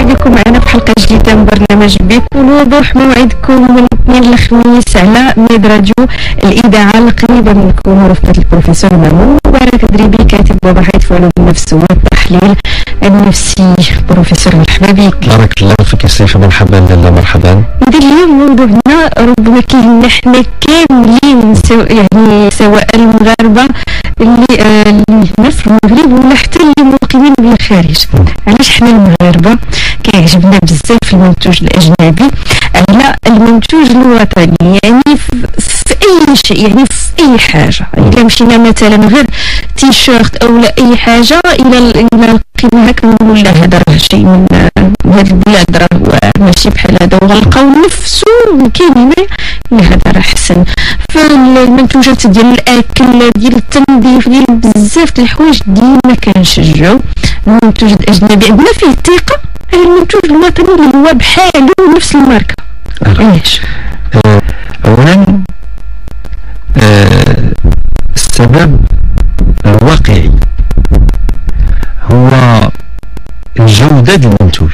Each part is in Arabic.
مرحبا بكم معنا في حلقة جديدة من برنامج بكل وضوح، موعدكم من الاثنين للخميس على ميد راديو الإذاعة. القريبة منكم رفقة البروفيسور مامون مبارك دريبي، كاتب وباحث في علوم النفس والتحليل النفسي. بروفيسور مرحبا بك. بارك الله فيك سيف، مرحبا لاله مرحبا. اليوم موضوعنا ربما كاين حنا كاملين يعني سواء المغاربة اللي الناس في المغرب ولا حتى اللي مقيمين بالخارج. علاش حنا المغاربة كيعجبنا بزاف المنتوج الأجنبي على المنتوج الوطني؟ يعني في أي شيء، يعني في أي حاجة. إذا مشينا مثلا غير تيشيرت أو لا أي حاجة إلى القيمة هكا نقولوا لا هذا راه شيء من هاد البلاد، راه ماشي بحال هذا، وغنلقاو نفسو كاينين لا هذا راه حسن. فالمنتوجات ديال الأكل ديال التنظيف ديال بزاف د الحوايج ديما كنشجعوا المنتوج الأجنبي. عندنا فيه الثقة على المنتوج الوطني اللي هو بحاله نفس الماركة. علاش؟ أولا السبب الواقعي هو الجودة ديال المنتوج.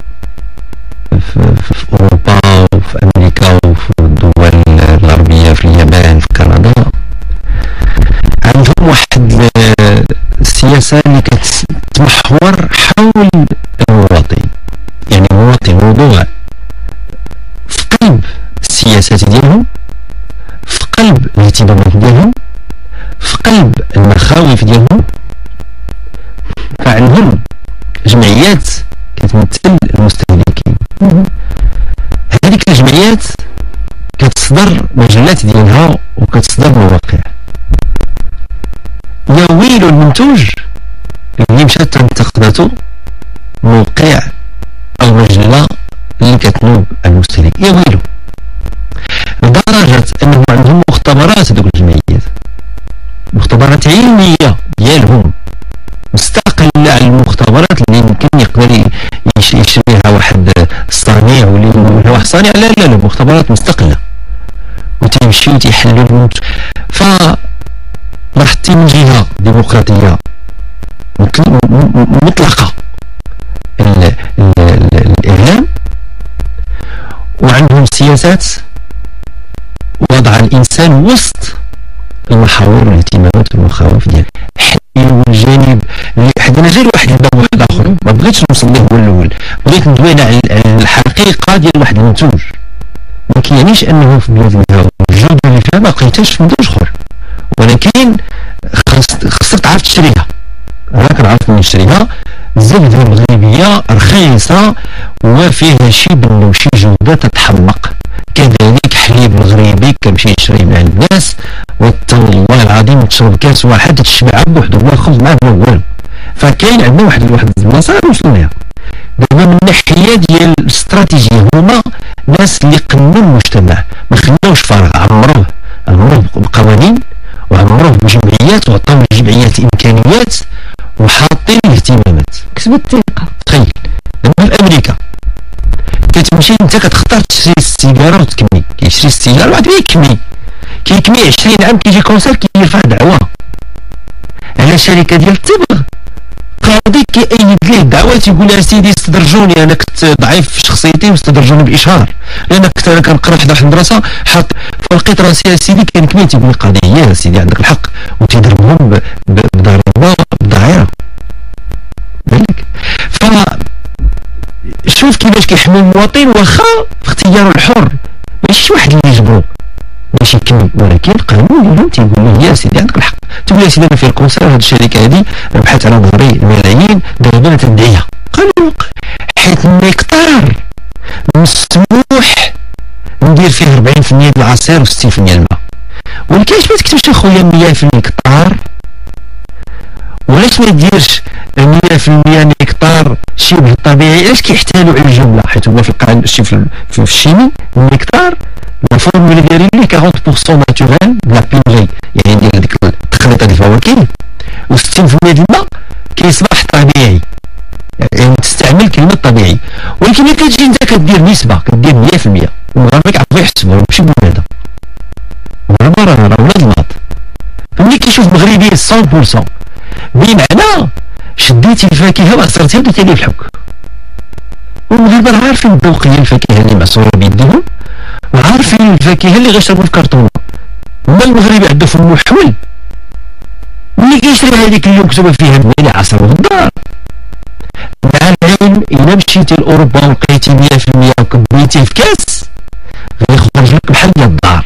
في أوروبا وفي أمريكا وفي الدول الغربية، في اليابان، في كندا، عندهم واحد السياسة اللي كتمحور حول المواطن. يعني المواطن موضوع في قلب السياسات ديالهم، في قلب الاهتمامات ديالهم، في قلب المخاوف ديالهم. فعندهم جمعيات كتمثل المستهلكين. هذيك الجمعيات كتصدر مجلات ديالها وكتصدر مواقع. يا ويلو المنتوج اللي مشات تنتقدته موقع او مجله اللي كتنوب المستهلك، يا ويلو، لدرجه انهم عندهم مختبرات. هذوك الجمعيات مختبرات علميه ديالهم مستقله على المختبرات اللي يمكن يقدر يشريها واحد الصانع ولا واحد صانع. لا لا لا، مختبرات مستقله وتمشي وتحلوا المنتوج. ف راحتي من جهه ديمقراطيه مطلقه الاعلام، وعندهم سياسات وضع الانسان وسط المحاور والاهتمامات والمخاوف ديالو. حلوا الجانب اللي حدنا غير واحد الباب واحد اخر، ما بغيتش نوصل ليه هو الاول، بغيت ندوي على الحقيقه ديال واحد المنتوج. ما كيعنيش انه في بلادنا الجوده اللي فيها ما لقيتهاش في منتوج اخر، ولكن خصك تعرف تشريها. انا كنعرف من نشريها الزبده المغربيه رخيصه وفيها شي بن وشي جوده تتحمق. كذلك حليب مغربي كنمشي نشري من عند الناس والله العظيم تشرب كاس واحد تشبع بوحدو، ما خبز معاه ما والو. فكاين عندنا واحد المسار وصلوا ليها. دابا من الناحيه ديال الاستراتيجيه هما ناس اللي قنوا المجتمع، ما خلاوش فراغ، عمروه بقوانين وعمروه بجمعيات وعطاو للجمعيات امكانيات وحاطين الاهتمامات. كسبوا الثقه. تخيل دابا في امريكا كتمشي انت كتختار تشري السيجاره وتكمي، كيشري السيجاره وعاد كيكمي 20 عام، كيجي كونسير كيرفع دعوه على شركه ديال التبغ. قاضي كيأيد ليه الدعوه، تيقول لها سيدي استدرجوني، انا كنت ضعيف في شخصيتي واستدرجوني باشهار، لان كنت انا كنقرا في واحد المدرسه حاط فلقيت راسي سيدي كنكمي. تيقول القاضي يا سيدي عندك الحق، وتيضربهم بضريبه بالدائره. بالك شوف كيفاش كيحمي المواطن، واخا في اختياره الحر ماشي واحد اللي يجبرو باش يكمل، ولكن القانون ديالهم تيقول له يا سيدي عندك الحق. تقول يا سيدي انا في الكونسير هذه الشركه هذه ربحت على ظهري الملايين، دابا انا تندعيها. قانون حيت المقدار مسموح ندير فيه 40% ديال العصير و60% الماء، ولكن علاش ما تكتبش اخويا 100 في المقدار؟ وعلاش ما يديرش 100% نكتار شبه طبيعي؟ علاش كيحتالوا على الجمله؟ حيت هو في القانون في الشيمي النكتار لا فورمولا ديالي لي 40% ناتورال لا بيوري، يعني ديال ديك التخليط ديال الفواكه، و60% ديال الماء كيصبح طبيعي، يعني تستعمل كلمه طبيعي. ولكن ملي كتجي انت كدير نسبه، كدير 100%، المغاربه كيعرفوا يحسبوا ماشي بولادها، المغاربه راه ولاد الناط. فملي كيشوف مغربي والمغاربه عارفين الذوق ديال الفاكهه اللي معصوره بيدهم، وعارفين الفاكهه اللي غيشربوا في كرتونه. وما المغربي عنده فمو حول ملي كيشري هذيك اللي مكتوبه فيها ملي عصر الدار. مع العلم الا مشيتي لاوروبا ولقيتي 100% وكبيتيه في كاس غيخرج لك بحال ديال الدار.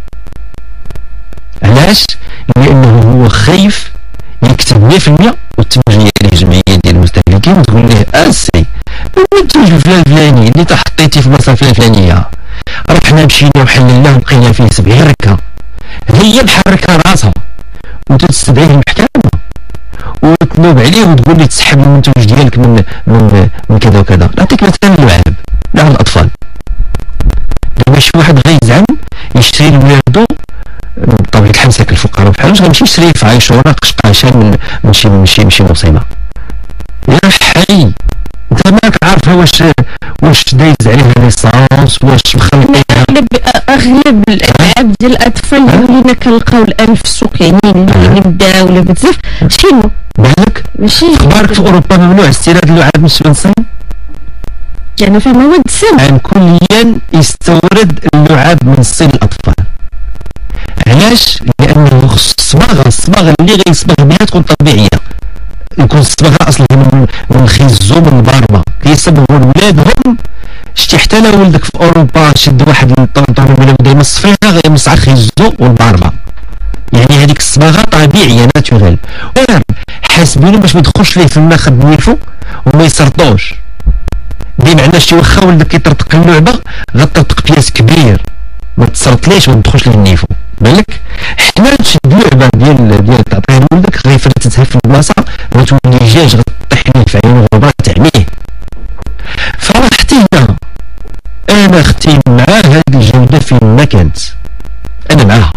علاش؟ لانه هو خايف يكتب 100% وتمجي عليه جمعيه ديال المستهلكين وتقول له اسي المنتوج الفلاني اللي حطيتي في بلاصه الفلانيه راه حنا مشينا وحللناه ولقينا فيه 70 ركه، هي محركه راسها وتستدعيه المحكمه وتنوب عليه وتقول لي تسحب المنتوج ديالك من كذا وكذا. نعطيك مثلا اللعاب الاطفال. دابا شي واحد غيزعم يشري لولادو بطبيعه الحال ساكن الفقراء بحال واش غيمشي يشري في عايشوره قشقاشه من شي مصيبه؟ يا حي انت ماك عارفها واش دايز عليها ليسانس واش مخلطينها. اغلب الالعاب ديال الاطفال اللي كنلقاو الان في السوق يعني اللي بداو ولا بزاف شنو بالك ماشي اخبارك في اوروبا ممنوع استيراد اللعاب من الصين؟ يعني فيها مواد سامه كليا يستورد اللعاب من الصين للاطفال. علاش؟ لانه خص الصباغه اللي غيصبغ بها تكون طبيعيه، يكون الصباغه اصلا من الخيزو من الباربه كيصبغوا لولادهم. شتي حتى لو ولدك في اوروبا شد واحد الطونطون ولا بدا يمص فيها غيمص على الخيزو والباربه، يعني هذيك الصباغه طبيعيه ناتورال، حاسبينه باش ما يدخلش ليه في الماخذ نيفو وما يسرطوش. بمعنى شي واخا ولدك كيطرطق اللعبه غتطرطق بياس كبير ما تسرطليش وما تدخلش ليه النيفو. بالك حنا نشد اللعبه ديال تعطيها لولدك غيفرتتها في البلاصه غتولي دجاج غطيح ليه في عينو غبره تعميه. فراه حتى هنا انا اختي مع هذه الجوده فين ما كانت انا معاها،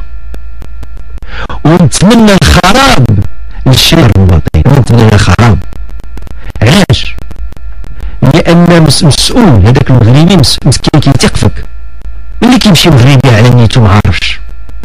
ونتمنى الخراب للشارع الوطني، ونتمنى الخراب. علاش؟ لان مسؤول هذاك المغربي مسكين كيثيق فيك، ملي كيمشي مغربي على نيتو ما عارفش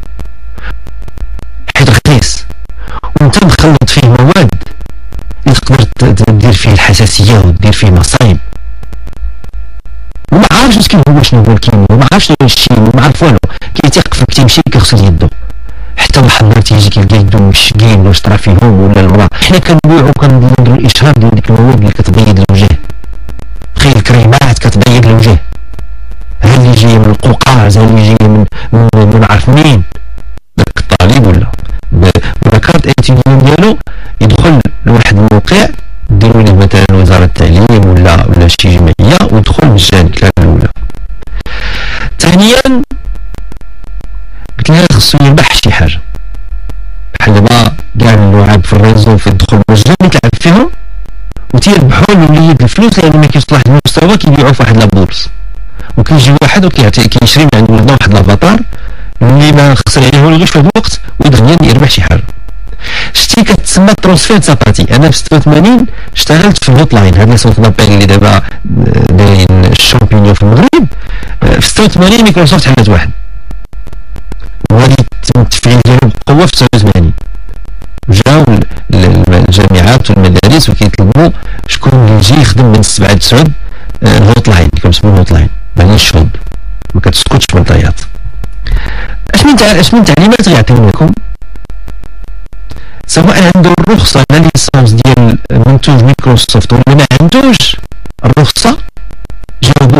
حيت رخيص وانت مخلط فيه مواد اللي تقدر دير فيه الحساسيه ودير فيه مصايب، وما عارفش مسكين هو شنو هو الكيمياء وما عارفش الشيء وما عارف والو، كيثيق فيك تيمشي كيغسل يدو حتى واحد النهار تيجي كيلقى يدو مشقين واش طرا فيهم ولا المراه. حنا كنبيعو كنديرو الاشهار ديال ديك المواد اللي كتبيض الوجه، تخيل كريمات كتبيض الوجه، ها اللي جايه من القوقاز، ها اللي جايه من عارف منين، داك الطالب ولا كارت اتيديون ديالو يدخل لواحد الموقع ديروا ليه مثلا وزاره التعليم ولا شي جمعيه ويدخل مجاني الكلام الاولى. ثانيا قلت لها خصو يربح شي حاجه بحال دابا كاع اللعاب في الريزو في الدخول مجاني تلعب فيهم وتيربحوا للوليد الفلوس، لان ما كيوصل لواحد المستوى كيبيعوا في واحد لابورس وكيجي واحد وكيشري من عند ولده واحد لافاتار اللي ما خسر عليه والو غير في هذا الوقت ويدغيا يربح شي حاجه. شتي كتسمى ترونسفير ساباتي. انا في 86 اشتغلت في الهوت لاين، هاد لي سونط دابيل اللي دابا دايرين الشامبينيون في المغرب. في 86 مايكروسوفت حلت واحد وغادي يتم التفعيل ديالو بقوه في 89. جاو الجامعات والمدارس وكيطلبوا شكون اللي يجي يخدم من 7 ل 9 الهوت لاين، كنسموه الهوت لاين يعني الشغل ما كتسكتش بالطيات. اش من تعليمات غيعطيو لكم سواء عنده الرخصه على ليسونس ديال منتوج مايكروسوفت ولا ما عندوش الرخصه جاوبوه.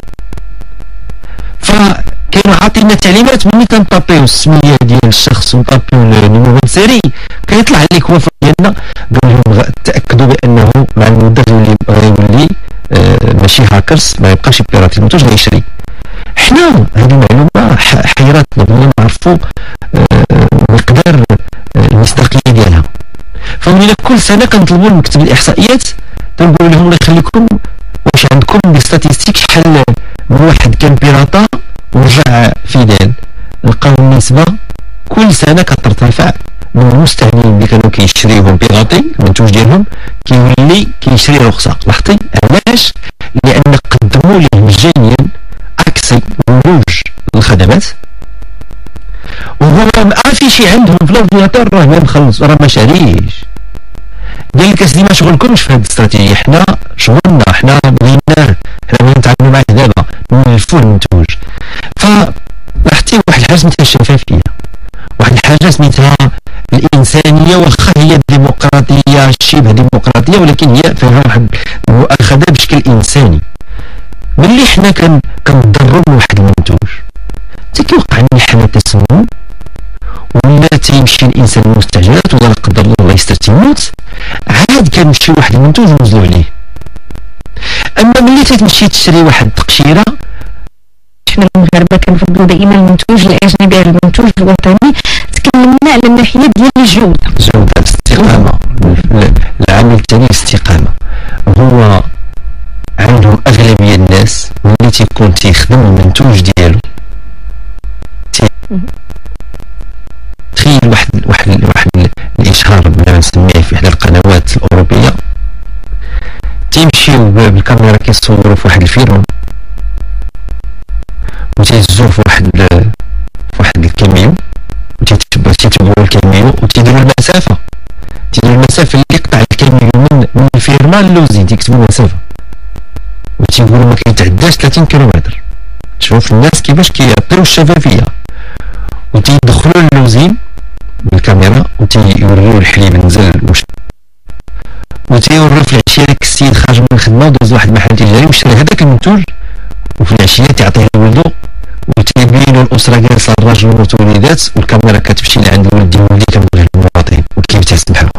فكانوا عاطينا تعليمات ملي كنطابيو السميه ديال الشخص ونطابيو النيميرو سيري كيطلع لك وفاء ديالنا، قال لهم تاكدوا بانه مع المده غيولي ماشي هاكرز، ما يبقاش بيراتي المنتوج غيشري. حنا هذه المعلومه حيراتنا بغينا نعرفوا مقدار المصداقيه ديالها. فمن كل سنه كنطلبوا مكتب الاحصائيات كنقولوا لهم الله يخليكم واش عندكم دي ستاتيستيك شحال من واحد كان بيراطا ورجع فيدال. لقاو النسبه كل سنه كترتفع من المستعملين اللي كانوا كيشريوهم بيراطي المنتوج ديالهم كيولي كيشري رخصه. لاحظتي علاش؟ لان قدموا ليه مجانيا اكسي ولوج الخدمات وهو ما في شي عندهم في لافياتور راه ما مخلص راه ما شاريش. قال لك اسيدي ما شغلكمش في هذه الاستراتيجيه، حنا شغلنا حنا بغيناه يشوفوا المنتوج. فلاحظتي واحد الحاجه سميتها الشفافيه، واحد الحاجه سميتها الانسانيه، واخا هي ديمقراطيه شبه ديمقراطيه ولكن هي فيها واحد المؤاخذه بشكل انساني. ملي حنا كنضروا من واحد المنتوج تيوقع لنا حالة تسمم، ولا تيمشي الانسان المستعجلات ولا لا قدر الله يستر تيموت، عاد كنمشي لواحد المنتوج ونوزلو عليه. اما ملي تمشي تشري واحد التقشيره، حنا المغاربه كنفضلوا دائما المنتوج الاجنبي على المنتوج الوطني. تكلمنا على الناحيه ديال الجوده، الاستقامه، العامل الثاني الاستقامه. هو عندهم اغلبيه الناس ملي تيكون تيخدم المنتوج ديالو تخيل واحد الاشهار بلا نسميه في احدى القنوات الاوروبيه، تيمشيو بالكاميرا كيصوروا في واحد الفيرون وتيهزوه في واحد الكاميو وتيتبعوا الكاميو وتيديروا المسافه اللي يقطع الكاميو من الفيرما للوزين، تيكتبوا المسافه وتيقولوا ما كيتعداش 30 كيلومتر. تشوف الناس كيفاش كيعطيو الشفافيه، وتيدخلوا اللوزين بالكاميرا وتيوريو الحليب نزل وتيوريو في العشيه داك السيد خارج من الخدمه ودوز واحد المحل تجاري وشرى هذاك المنتوج، وفي العشيه تيعطيه لولدو وتيبينوا الاسره جالسه الراجل والوليدات والكاميرا كتمشي لعند الولد ديال ولدي كنبغي المواطن وكيبتسم بحال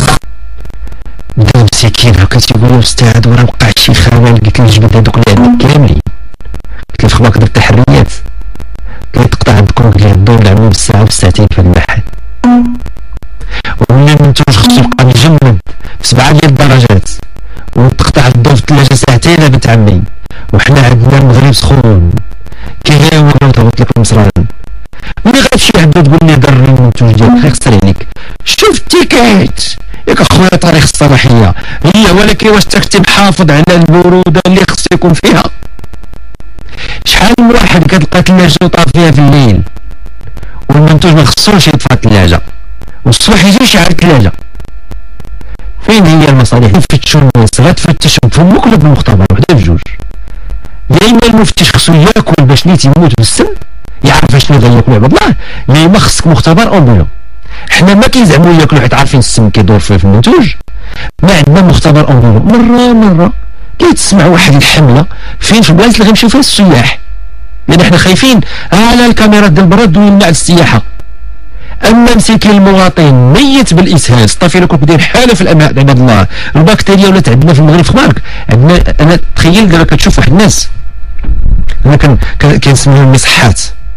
بدا مسكين هكا تيقول له استاذ وراه وقع شي خلل. قلت له جبد هذوك اللي عندك كاملين، قلت له في خباك درت تحريات، قلت له تقطع عندكم قال لي الضوء نعملو بالساعه وبالساعتين في المحل، ومن المنتوج خصو يبقى مجمد في 7 ديال الدرجات وتقطع الضوء في الثلاجه ساعتين بنت عمي، وحنا عندنا المغرب سخون كيهاول وتهبط لك المصران. ملي غتمشي عندها تقول لي ضرني المنتوج ديالك خيخسر عليك، شوف التيكيت ياك اخويا تاريخ الصلاحيه هي، ولكن واش تكتب حافظ على البروده اللي خصو يكون فيها؟ شحال من واحد كتلقى ثلاجه طافيه في الليل والمنتوج ما خصوش يطفى الثلاجه والصباح يجي يشعل الثلاجه. فين هي المصالح؟ يفتشوا الناس، غتفتش بفمك ولا بالمختبر؟ وحده في جوج. يا اما المفتش خصو ياكل باش نيت يموت بالسم يعرف شنو غياكل عباد الله، يا اما خصك مختبر امبولو. حنا ما كيزعموا ياكلوا حيت عارفين السم كيدور في المنتوج، ما عندنا مختبر امبولو. مره كيتسمع واحد الحمله فين في البلايص اللي غيمشيو فيها السياح، لان حنا خايفين على الكاميرات ديال البراد ويمنع السياحه. اما مسكين المواطن ميت بالاسهال ستافيلوكوك داير حاله في الامعاء عباد الله، البكتيريا ولات عندنا في المغرب خبارك عندنا. انا تخيل دابا كتشوف واحد الناس انا كنسميهم المصحات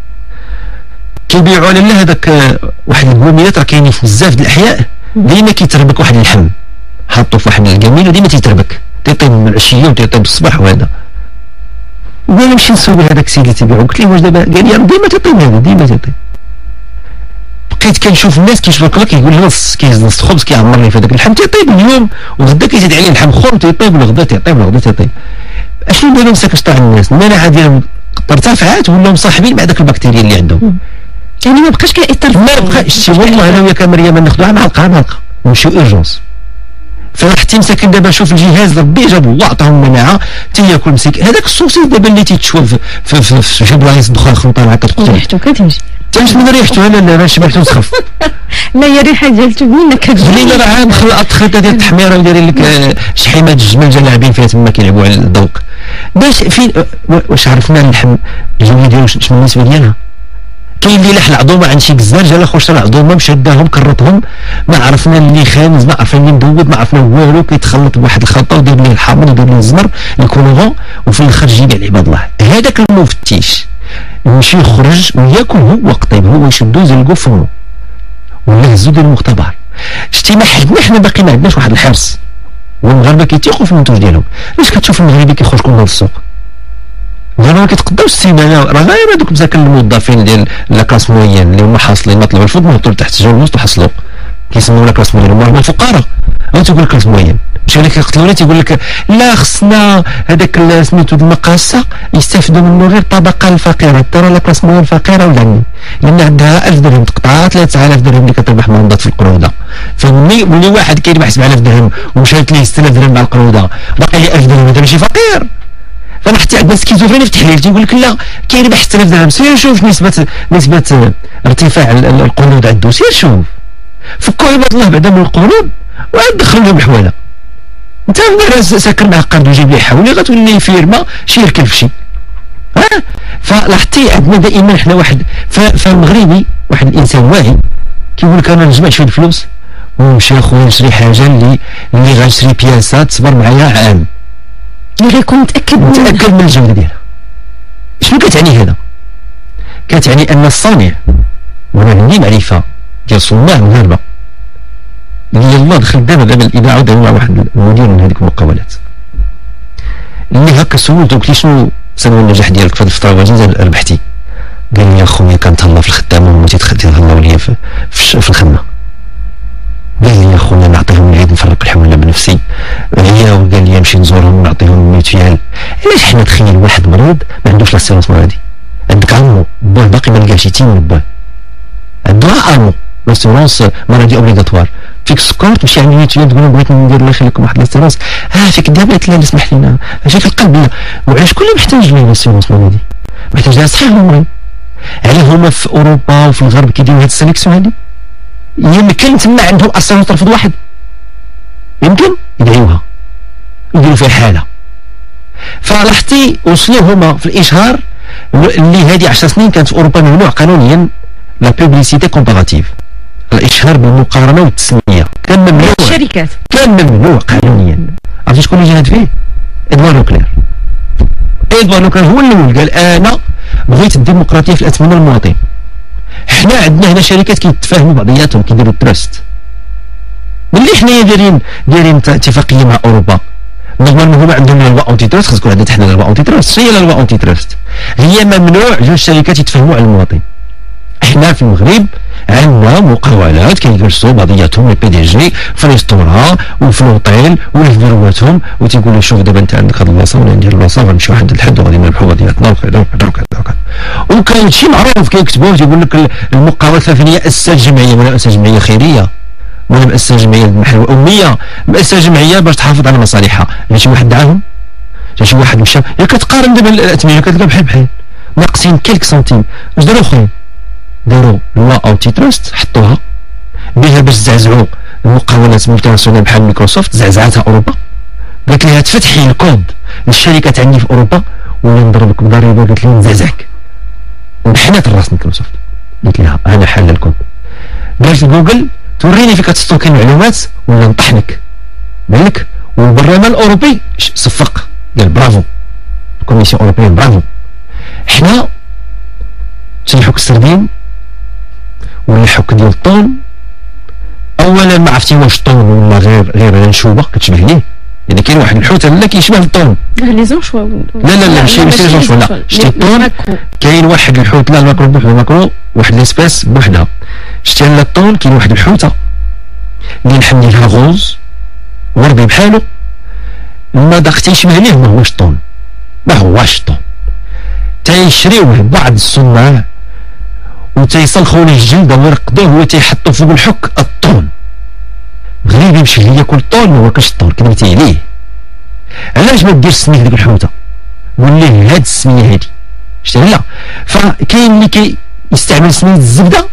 كيبيعوا على هذاك واحد الكميات راه كاينين في بزاف د الاحياء، ديما كيتربك واحد اللحم حاطو في واحد الكميل وديما تيتربك تيطيب من العشيه وتيطيب الصباح. وهذا وانا نمشي نسول هذاك السيد اللي تيبيعو قلت له واش دابا؟ قال لي ديما تيطيب هذا ديما تيطيب. بقيت كنشوف الناس كيشبك لك كيقول لي نص كيز نص خبز كيعمر لي في هذاك اللحم تيطيب اليوم وغدا كيزيد عليه اللحم اخر تيطيب والغدا تيطيب والغدا تيطيب. اشنو دابا مساكش طاع الناس؟ المناعه ديالهم ارتفعت ولاو مصاحبين مع داك البكتيريا اللي عندهم، يعني ما بقاش كيأثر ما بقاش. والله انا وياك مريم ناخذوها معلقه نمشيو اورجونس. فرحتي مساكن دابا شوف الجهاز ربي جابو الله عطاهم مناعه تياكل مسكين هذاك الصوصي دابا اللي تيتشوى في شي بلايص دخان خلطه مع كتقتل ريحته كتمشي من ريحته. انا شبعت ونسخف. لا يا ريحه ديالته بنينه كتجي راه عاد خلطه ديال التحميره ودايرين لك شحيمات الجمل لاعبين فيها تما كيلعبوا على الذوق. باش فين واش عرفنا اللحم الجويه ديالو شنو النسبه ديالها؟ كاين اللي لح العظومه عند شي جزار جا لا خوش العظومه مشى داهم كرطهم، ما عرفنا اللي خامز ما عرفنا اللي مذوب ما عرفنا والو، كيتخلط بواحد الخلطه ودير ليه الحامض ودير ليه الزمر الكولورون وفي الاخر يجي كاع عباد الله. هذاك المفتش يمشي يخرج وياكل هو قطيب هو يشدو يزلقو فمو ولا هزو ديال المختبر. شتي ما حنا باقي ما عندناش واحد الحرص، والمغاربه كيتيقوا في المنتوج ديالهم. علاش كتشوف المغربي كيخرج كل نهار السوق ما كيتقداوش السيمانه؟ راه غير هذوك مساكن الموظفين ديال لاكلاس موين اللي هما حاصلين مطلب الفضل مهبطوا لتحت الجو الوسط وحصلوا كيسموا لاكلاس موين هما الفقراء. هو تيقول لك كلاس موين مشى لك يقتلونا تيقول لك لا خصنا هذاك سميتو المقاصه يستافدوا منه غير الطبقه الفقيره. ترى لاكلاس موين فقيره ولا عني لان عندها 1000 درهم تقطع 3000 درهم اللي كتربح منضات في القروده. فملي واحد كيربح 7000 درهم ومشات ليه 6000 درهم مع القروده باقي ليه 1000 درهم هذا ماشي فقير. فحتى عندنا سكيزوفرينيا في التحليل تيقول لك لا كاين ب 6000 درهم، سير شوف نسبه ارتفاع القروض عنده، سير شوف فكوا عباد الله بعدا من القروض وعاد دخل لهم الحواله. انت راس ساكن مع قرض وجيب لي حولي غتولي فيرما شي يركب في شي. فلاحظتي عندنا دائما حنا واحد فالمغربي واحد الانسان واعي كيقول لك انا نجمع شويه الفلوس ونمشي اخويا نشري حاجه اللي غنشري بياسه تصبر معايا عام، اللي غيكون متاكد من الجوده ديالها. شنو كتعني هذا؟ كتعني ان الصانع، وانا عندي معرفه ديال صناع مغاربه اللي يلاه دخل دابا الاذاعه ودابا مع واحد المدير من هذيك المقاولات اللي هكا سولته قلت له شنو سبب النجاح ديالك في هذه الفتره واجد ربحتي؟ قال لي يا خويا كنتهلا في الخدامه ومولتي تهلاو ليا في الخدمه. قال لي يا خويا نعطيهم العيد نفرق الحواله بنفسي هي، وقال لي نمشي نزورهم ونعطيهم ميتيال. علاش حنا تخيل واحد مريض ما عندوش لاسيرونس مرضي، عندك عمو باه باقي ما لقاش يتيم باه عنده عمو لاسيرونس مرضي اوبليغاتوار، فيك السكر تمشي عند ميتيال تقول لهم بغيت ندير الله يخليكم واحد لاسيرونس، فيك دابا لا اسمح لنا، فيك القلب لا، وعلاش كل محتاج ليه لاسيرونس مرضي؟ محتاج لها صحيح المريض. علاه هما في اوروبا وفي الغرب كيديروا هاد السيليكسيون هادي؟ يمكن تما عندهم اصلا ترفض واحد، يمكن يدعيوها يديروا فيها حاله. فلاحظتي وصلوا هما في الاشهار اللي هذه 10 سنين كانت في اوروبا ممنوع قانونيا لا بوبليسيتي كومباراتيف، الاشهار بالمقارنه والتسميه كان ممنوع، الشركات كان ممنوع قانونيا. عرفتي شكون اللي جاهد فيه؟ ادوار نوكلير. ادوار نوكلير هو الاول قال انا بغيت الديمقراطيه في الاثمنه المواطن. حنا عندنا هنا شركات كيتفاهموا بعضياتهم كيديروا التراست، ملي حنايا دايرين اتفاقيه مع اوروبا نورمالمون هما عندهم لا لوا اونتي تراست، خاص عندنا حنا لا لوا اونتي تراست. هي لا لوا اونتي تراست هي ممنوع جوج شركات يتفاهموا على المواطن. حنا في المغرب عندنا مقاولات كيجلسوا بعضياتهم البي دي جي في ريستوران وفي الاوتيل ويهضرواتهم وتيقول له شوف دابا انت عندك هاد البلاصه وانا ندير البلاصه غنمشيو واحد الحد وغادي نربحوا بعضياتنا وكذا وكذا. وكاين شي معروف كيكتبوه تيقول لك المقاولات الثلاثيه اسست جمعيه ولا اسست جمعيه خيريه ولا مؤسسه جمعيه المحل الاميه، مؤسسه جمعيه باش تحافظ على مصالحها. جا شي واحد دعاهم، جا شي واحد مشى، كتقارن دابا الاثمنه كتلقى بحال ناقصين كيلك سنتيم. اش داروا اخرين؟ داروا لوا اونتي تراست حطوها بها باش زعزعوا المقاولات ملتي بحال مايكروسوفت، زعزعتها اوروبا، قالت لها تفتحي الكود للشركات عندي في اوروبا ولا نضربك بضريبه، قالت لي نزعزعك. انحنات الراس مايكروسوفت، قالت لها انا حل الكود. قالت جوجل توريني فين كتستوكي المعلومات ولا نطحنك. بالك والبرلمان الاوروبي صفق قال برافو، الكوميسيون اوروبيه برافو. حنا تنحك السردين ولا الحك ديال الطون، اولا ما عرفتي واش طون ولا غير نشوبه كتشبه ليه، يعني كاين واحد الحوت لا كيشبه الطون. لي زونشوا لا ماشي زونشوا، لا شتي الطون كاين واحد الحوت، لا الماكرو بوحدو، الماكرو واحد ليسبيس بوحدها. شتي لا الطون كاين واحد الحوته اللي نحمي لها غوز وردي بحالو، ما داك تيشبه ليه ما هواش الطون، ما هواش الطون. تيشريوه بعض الصناع وتيصلخوا ليه الجلد ويرقدوه وتيحطوا فوق الحك الطون. غريب يمشي لي ياكل الطون ما واكلش الطون، كذبتي ليه. علاش ما ديرش سميه ديك الحوته وليه هاد السميه هادي؟ شتي لا. فكاين اللي كيستعمل سميه الزبده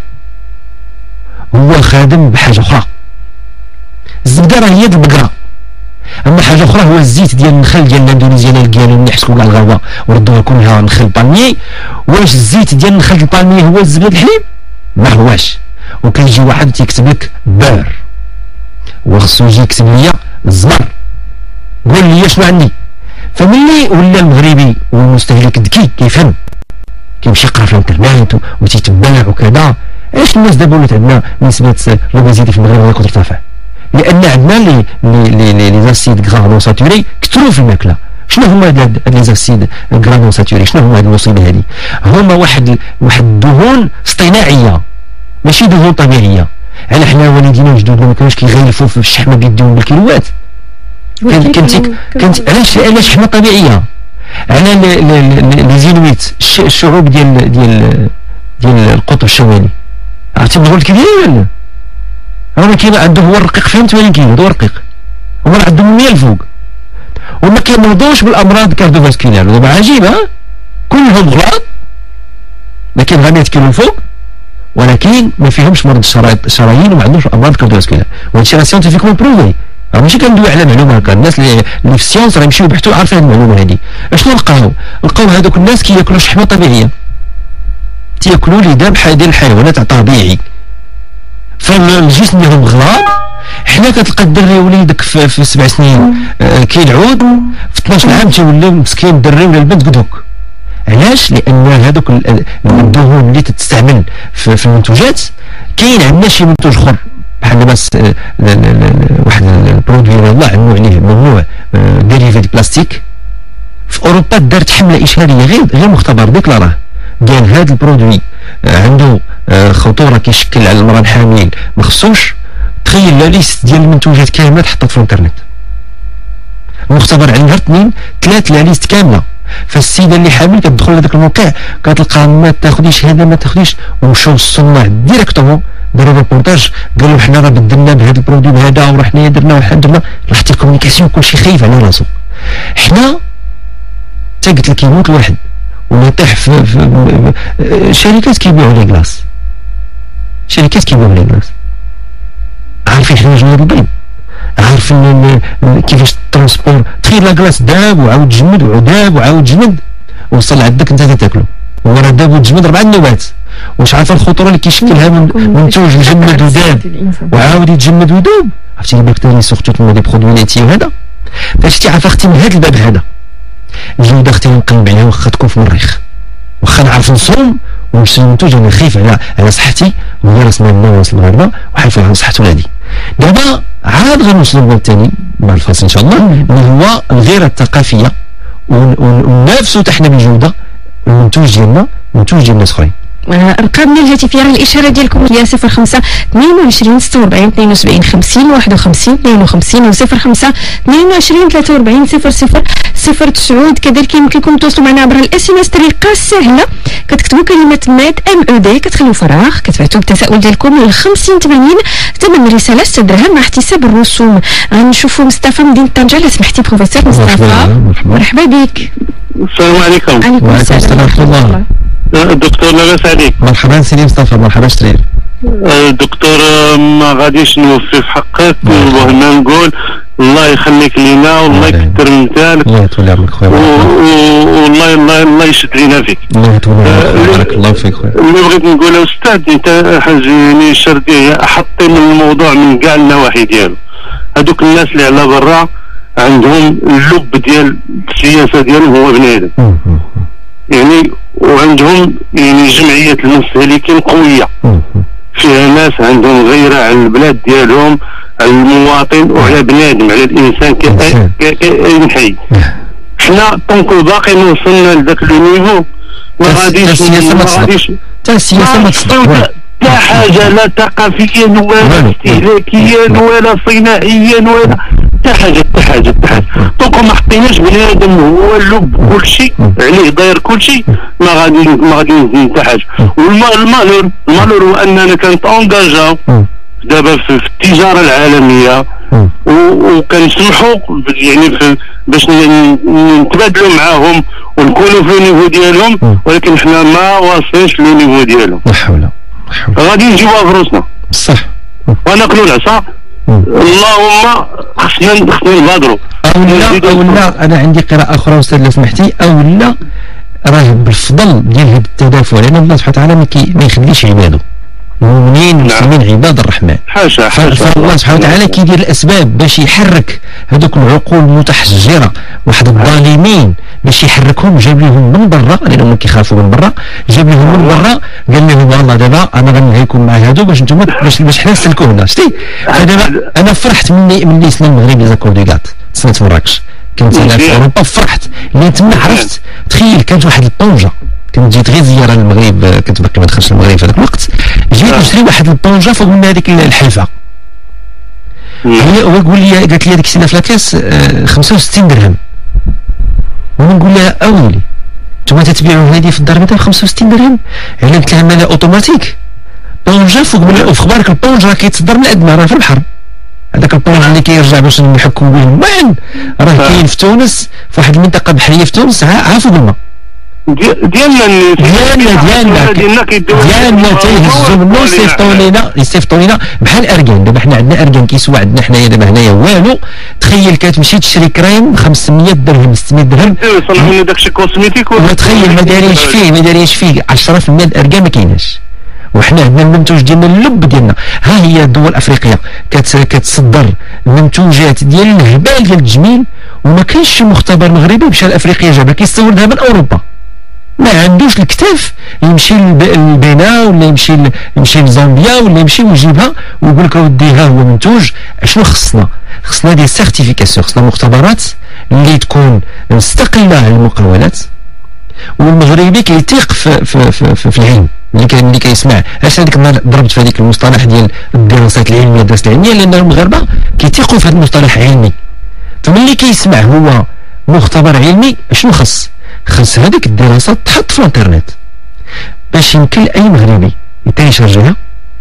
هو خادم بحاجه اخرى. الزبده راه هي البقره، اما حاجه اخرى هو الزيت ديال النخل ديال الاندونيسيا ديال الكيانو اللي حسكوا كاع الغابه وردوها كلها نخل بالمي. واش الزيت ديال النخل البالمي هو الزبده الحليب؟ ما هواش. وكيجي واحد تيكتب لك بار وخصو يجي يكتب لي الزمر، قول لي شنو عندي. فملي ولا المغربي والمستهلك ذكي كيفهم كيمشي يقرا في الانترنت وتيتبع وكذا. علاش الناس دابا ولات عندنا نسبه لوبيزيتي في المغرب غير ترتفع؟ لان عندنا لي زاسيد غرانو ساتوري كثروا في الماكله. شنو هما هاد لي زاسيد غرانو ساتوري؟ شنو هما هاد المصيبه هادي؟ هما واحد الدهون اصطناعيه ماشي دهون طبيعيه. على حنا والدينا وجدودنا ما كانوش كيغلفوا في الشحمه كيديوهم بالكيلوات. كانت علاش شحمه طبيعيه. على لي زينويت الشعوب ديال القطب الشمالي، عرفتي الدهون كبيره ولا؟ راه كاين عنده هو الرقيق فهمت 80 كيلو هو الرقيق، هما عندهم 100 الفوق. وما كيمرضوش بالامراض كارديوفاسكولار. دابا عجيبه كلهم غلاط لكن غير 100 كيلو فوق، ولكن ما فيهمش مرض الشرايين وما عندهمش امراض كارديوفاسكولار. وهادشي راه سيانتيفيكمون بروفي، راه ماشي كندوي على معلومه هكا. الناس اللي في السيونس راه يمشيو يبحثوا عارفين هاد المعلومه هادي. اشنو لقاو هذوك الناس كياكلوا شحمه طبيعيه، تياكلوا لدام ديال الحيوانات طبيعي، فالجسم ديالهم غلاط. حنا كتلقى الدري وليدك في 7 سنين كيلعود، في 12 عام تيولي مسكين الدري ولا البنت قدوك. علاش؟ لان هذوك الدهون اللي تستعمل في المنتوجات، كاين عندنا شي منتوج اخر بحال دابا واحد البرودوي والله عليه ممنوع ديريفي دي بلاستيك، في اوروبا دارت حمله اشهاريه غير مختبر ديكلاراه، قال هذا البرودوي عنده خطوره كيشكل على المراه الحامل ما خصوش. تخيل لا ليست ديال المنتوجات كامله تحطت في الانترنت، المختبر على نهار 2 3 لا ليست كامله. فالسيده اللي حامل كتدخل لهذاك الموقع كتلقى ما تاخذيش هذا ما تاخذيش، ومشاو الصناع ديريكتومون داروا ريبورتاج قالوا حنا راه بدلنا بهذا البرودوي بهذا وراه حنايا درنا وحنا درنا، راه حتى الكومونيكاسيون كلشي خايف على راسو. حنا حتى قلت لك يموت الواحد ولا يطيح في شركات كيبيعوا لي كلاص، شركات كيبيعوا لي كلاص عارفين حنا جنود البيض، عارفين كيفاش الترونسبور. تخيل لا كلاص داب وعاود جمد وعداب وعاود جمد وصل عندك انت تاكلو، هو راه داب وتجمد 4 نوبات. واش عارف الخطوره اللي كيشكلها من منتوج مجمد وداب وعاود يتجمد ويدوب؟ عرفتي لي بكتيري سورتو تما دي برودوي ليتي وهذا. فاش عارف اختي من هذا الباب هذا الجوده اختي نقلب عليها واخا تكون في المريخ، واخا نعرف نصوم ونشري منتوج. انا خايف على صحتي وهي راسنا الناس المغاربه وحايف على صحه ولادي. دابا عاد غنوصلوا للباب الثاني مع الفاصل ان شاء الله، اللي هو الغيره الثقافيه وننافسوا حتى حنا بالجوده المنتوج ديالنا منتوج ديال ناس اخرين. ارقامنا الهاتفيه راه الاشاره ديالكم هي 05 22 46 72 50 51 52 و 05 22 43 00 09. كذلك يمكن لكم تواصلوا معنا عبر الاس ام اس طريقه سهله، كتكتبوا كلمه مات MAD كتخليو فراغ كتبعتوا التساؤل ديالكم ل 50 80 ثمن رساله 6 درهم مع احتساب الرسوم. غنشوفوا مصطفى مدينه طنجه الا سمحتي بروفيسور مصطفى. مرحبا بك. السلام عليكم. وعليكم السلام ورحمه الله. دكتور لاباس عليك؟ مرحبا سيدي مصطفى. مرحبا شرير. دكتور ما غاديش نوفي في حقك وهنا نقول الله يخليك لينا والله يكثر من ذلك. الله يطول عمرك خويا. والله الله يشد لينا فيك. الله يطول عمرك. بارك الله فيك خويا. اللي بغيت نقول استاذ انت حاجيني شردي حطي من الموضوع من كاع النواحي ديالو. هذوك الناس اللي على برا عندهم اللب ديال السياسه ديالهم هو بنادم. يعني وعندهم يعني جمعيه المستهلكين قويه فيها ناس عندهم غيره على البلاد ديالهم على المواطن وعلى بنادم على الانسان كائن حي. حنا طونكو باقي ما وصلنا لذاك لو نيفو ما غاديش حتى السياسه ما تصدق لا حاجه لا ثقافيا ولا استهلاكيا ولا صناعيا ولا حتى حاجه طونك ما حطيناش بنادم هو اللب كل شيء عليه داير كل شيء ما غادي نزيد حتى حاجه. والمالور هو اننا كانت اونجاجا دابا في التجاره العالميه وكنسمحوا يعني باش نتبادلوا معاهم ونكونوا في النيفو ديالهم، ولكن حنا ما واصلينش لو نيفو ديالهم. لا حول غادي نجيبوها في روسنا صح وناكلوا العصا. اللهم خصنا نبادروا. او لا انا عندي قراءه اخرى استاذ لو سمحتي، او لا راه بالفضل ديال هذا التدافع لان الله سبحانه وتعالى ما يخليش عباده المؤمنين المسلمين عباد الرحمن. حاشا فالله سبحانه وتعالى كيدير الاسباب باش يحرك هذوك العقول المتحجره واحد الظالمين باش يحركهم. جاب لهم من برا لانهم كيخافوا من برا، جاب لهم من برا قال لهم والله دابا انا غنهيكم مع هادو باش نتوما باش حنا نسلكوا هنا. شتي دابا انا فرحت ملي سنا المغرب لي زاكورديغات سنه مراكش كنت انا في اوروبا فرحت لان تما عرفت. تخيل كانت واحد الطونجه كنت جيت غير زياره للمغرب، كنت باقي ما دخلتش المغرب في هذاك الوقت، جيت نشري واحد الطونجه فوق من هذيك الحلفه. هو قال لي قالت لي هذيك السنه في لاكاس 65 درهم. وانا نقول لها اويلي نتوما تتبيعوا هذه في الدار مثلا 65 درهم؟ علمت لها مالا اوتوماتيك طونجه فوق من وفي بالك الطونجه راه كيتصدر من عندنا راه في البحر هذاك البروجي اللي كيرجع باش نحكموا به الماء راه كاين في تونس في واحد المنطقه بحريه في تونس عافوا بالماء ديالنا تيهزوا منه يصيفطوا لينا بحال اركان. دابا حنا عندنا اركان كيسوى عندنا حنايا دابا هنايا والو. تخيل كتمشي تشري كريم 500 درهم 600 درهم صراحه منه داكشي كوسميتيك وتخيل ما داريش فيه 10% الاركان ما كايناش. وحنا عندنا المنتوج ديالنا اللب ديالنا. ها هي الدول الافريقيه كتصدر المنتوجات ديال الهبال ديال التجميل وما كاينش شي مختبر مغربي مشى لافريقيا جابها كيستوردها من اوروبا. ما عندوش الكتاف يمشي للبناء ولا يمشي لزامبيا ولا يمشي ويجيبها ويقول لك اودي ها هو منتوج. شنو خصنا دي سيرتيفيكاسيون، خصنا مختبرات اللي تكون مستقله عن المقاولات. والمغربي كيثيق في العلم اللي كيسمع. علاش هذيك النهار ضربت في هذيك المصطلح ديال الدراسات العلميه الدراسات العلميه لان المغاربه كيثيقوا في هذا المصطلح علمي. فملي كيسمع هو مختبر علمي شنو خص هذيك الدراسات تحط في الانترنت باش يمكن لاي مغربي يتيشارجيها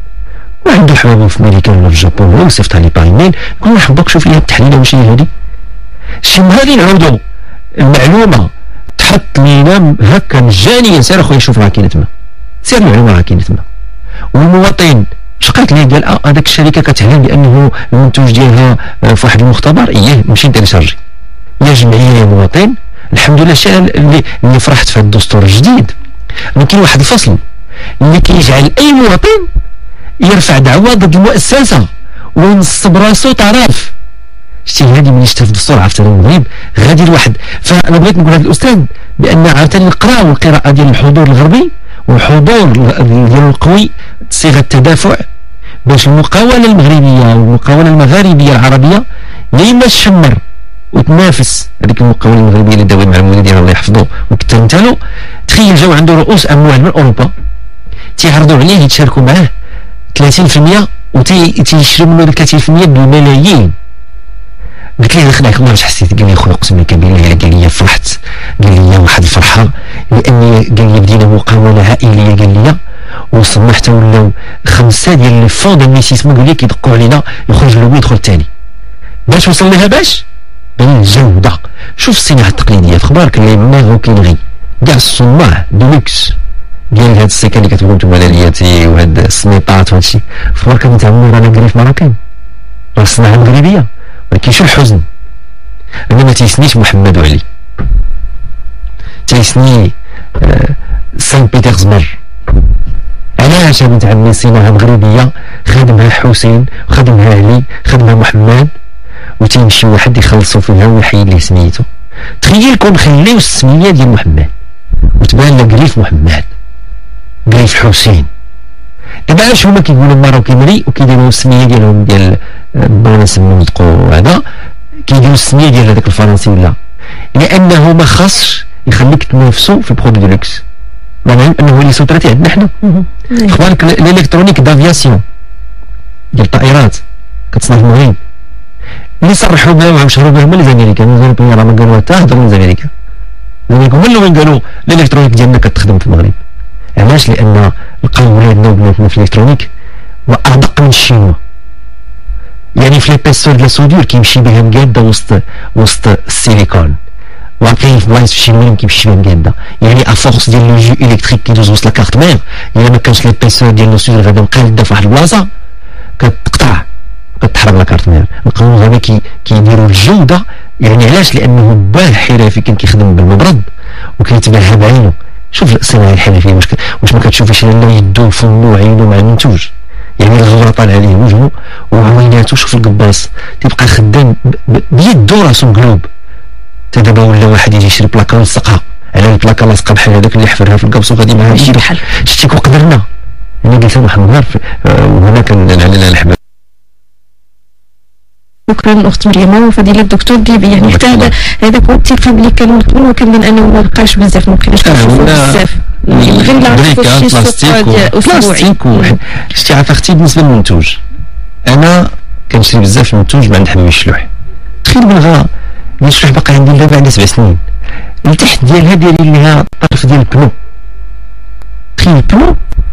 وعنده حبابه في امريكا ولا في الجابون ولا يصيفطها لي باغ ايميل يقول نحبك شوف لي التحليله واش هي هذه. شي غادي نعاودوا المعلومه تحط لينا هكا مجانيا. سير اخويا شوف راه كاينه تما، سير المعلومه راه كاينه تما. والمواطن شقات لي قال هذاك الشركه كتعلن بانه المنتوج ديالها في واحد المختبر نمشي نتيشارجي. يا جمعيه يا مواطن الحمد لله الشيء اللي فرحت في هذا الدستور الجديد ان كاين واحد الفصل اللي كيجعل اي مواطن يرفع دعوى ضد المؤسسه وينصب راسو طرف. شتي هذه ملي شفتها في الدستور عرفت انا المغرب غادي الواحد. فانا بغيت نقول لهذا الاستاذ بان عاوتاني نقراو القراءه ديال الحضور الغربي والحضور ديال القوي صيغه التدافع باش المقاوله المغربيه والمقاوله المغاربيه العربيه لما تشمر وتنافس هذيك المقاوله المغربيه اللي داوي مع المولى ديالها الله يحفظه وكتمثلوا. تخيل جاو عنده رؤوس اموال من اوروبا تيعرضوا عليه يتشاركوا معاه 30% وتيشريو منه 30% بالملايين. قلت ليه خدعك الله واش حسيت؟ قال لي خويا اقسم لك بالله قال لي فرحت، قال لي واحد الفرحه لاني قال لي بدينا مقاوله عائليه قال لي وصلنا حتى ولاو 5 ديال لي فون دانفستيسمون قال لي كيدقوا علينا يخرج الاول يدخل الثاني. باش وصل لها باش بالجوده. شوف الصناعه التقليديه في اخبارك اللي ماروكينغي كاع الصناع دولوكس ديال هاد السكن اللي كتقولوا نتوما لالياتي وهاد السنيطات وهاد الشيء في اخبارك كنتعاملوا رانا كريف مراكين راه الصناعه المغربيه. ولكن شو الحزن انا ما تيسنيش محمد وعلي تيسني سان بيترسبرغ. علاش بنت عمي صناعه مغربيه خدمها حسين وخدمها علي خدمها محمد وتيمشي واحد يخلصوا فيها ويحيد ليه سميتو. تخيل كون خليو السميه ديال محمد وتبان لك قريف محمد قريف حسين. دابا علاش هما كيقولوا ماروكينري وكيديروا السميه ديالهم ديال بونس النطق وهذا كيديروا السميه ديال هذاك الفرنسي ولا لانه ما خاصش يخليك تنافسوا في برودوي ديلوكس. معناه انه اللي سوتراتي عندنا حنا اخوانك الالكترونيك دافياسيون ديال الطائرات كتصنع في المغرب اللي صرحوا بها ومشهوروا بها هما لي امريكان. الأوروبيين راه ما قالوا حتى هضروا من امريكا لانكم هما اللي قالوا الالكترونيك ديالنا كتخدم في المغرب. علاش؟ لان لقاو ولادنا وبناتنا في الالكترونيك وادق من الشينوا. يعني في ليبيسور ديال السودور كيمشي بها مقاده وسط السيليكون وكاين في بلايص في الشينوا ما كيمشيش بها مقاده. يعني افورس ديال لو جو الكتريك كيدوز وسط لاكارت مير الا ما كانش ليبيسور ديال السودور غادا مقاده في واحد البلاصه كتقطع كتحرق لاكارت مير. القانون الغربي كيديروا الجوده. يعني علاش؟ لانه باه حرفي كان كيخدم بالمبرد وكيتباهى بعينه. شوف الصناعه الحرفيه واش ما كتشوفش لا يدو فمو وعينو مع المنتوج. يعني الغبره طالع عليه وجهه وعويناته. شوف القباص تيبقى خدام بيدو راسو مقلوب. دابا ولا واحد يجي يشري بلاكه ويلصقها على البلاكه لاصقه بحال هذاك اللي يحفرها في القبص وغادي معاها شي بحال شتي وقدرنا. انا قلت واحد النهار وهنا كنعلن على الحباب. شكرا الاخت مريم وفضيله الدكتور ديبي. يعني حتى هذا كنت قبل كنقول وكنظن انه ما بقاش بزاف ما بقيناش كنشوفوا بزاف غير لا نشوفوا شي بلاستيك شتي عارفه اختي بالنسبه للمنتوج انا كنشري بزاف المنتوج ما نحمل الشلوح. تخيل بالغا الشلوح باقي عندي دابا عندها 7 سنين التحت ديالها دايرين ليها الطرف ديال البنو. تخيل البنو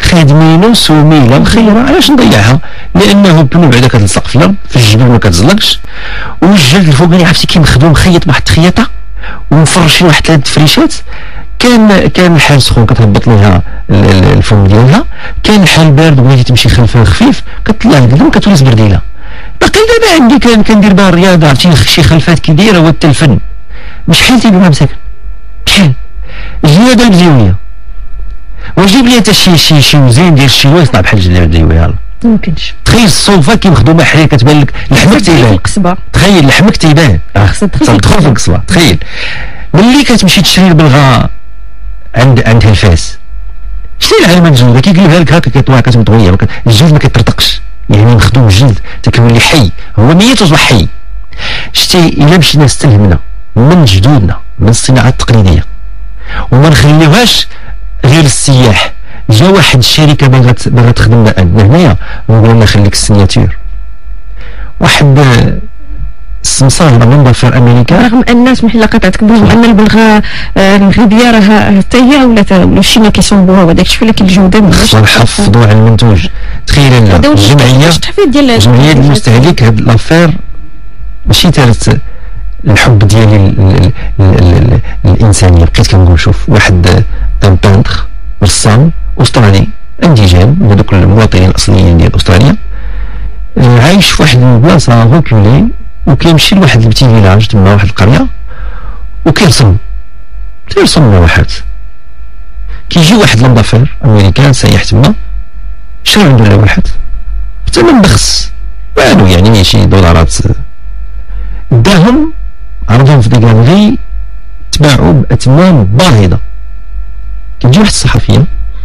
خادمينو سميله مخيره، علاش نضيعها؟ لانه بنو بعدا كتلصق في الارض، في الجبل ما كتزلقش، والجلد الفوقاني عرفتي كي مخدوم خيط بواحد التخيطه ومفرشين واحد 3 فريشات. كان الحال سخون كتهبط ليها الفم ديالها، كان الحال بارد بغيتي تمشي خلفها خفيف كتطلع القدم كتولي زبرديله. باقي دابا عندي كندير بها الرياضه، عرفتي شي خلفات كي دايره هو حتى الفن شحال تيبيعها مساكن، شحال الجلابه مزيونيه، وجيب لي انت شي وزين ديال الشيلوه يطلع بحال الجلابه مزيونيه. يلاه ممكنش. تخيل الصوفه كي مخدومه حرير كتبان لك لحمك تيبان، تخيل لحمك تيبان تدخل في القصبه. تخيل ملي كتمشي تشري البلغه عند الفاس، شتي العلامه الجلد كيقلبها لك هكا كيطوى كتمطويه، الجلد ما كيطرطقش، يعني مخدوم الجلد تكيولي حي، هو ميت وصبح حي. شتي الا مشينا نستلهمنا من جدودنا من الصناعه التقليديه وما نخليوهاش غير السياح، جا واحد الشركه باغا تخدم هنايا ونقول لنا خليك السيناتور، واحد السمسار من ضفر امريكا، رغم ان الناس محل قطعتك برغم ان البلغه المغربيه راه حتى هي ولات الشينا كيصوبوها وداك الشيء، ولكن الجوده ماشي نحافظوا على المنتوج. تخيل الجمعيه المستهلك هاد لافير ماشي تارت الحب ديالي الانسانيه. بقيت كنقول شوف واحد ان بانتر رسام استرالي انديجين من هذوك المواطنين الاصليين ديال استراليا، عايش في واحد البلاصه غوكولي وكيمشي لواحد البتي فيلاج تما واحد القريه وكيرسم لوحات. كيجي واحد لمضافير امريكان سايح تما شرا عنده لوحات بثمن بخس والو، يعني شي دولارات، داهم عرضهم في ديكالري تباعوا باثمان باهظه. كتجي واحد الصحفيه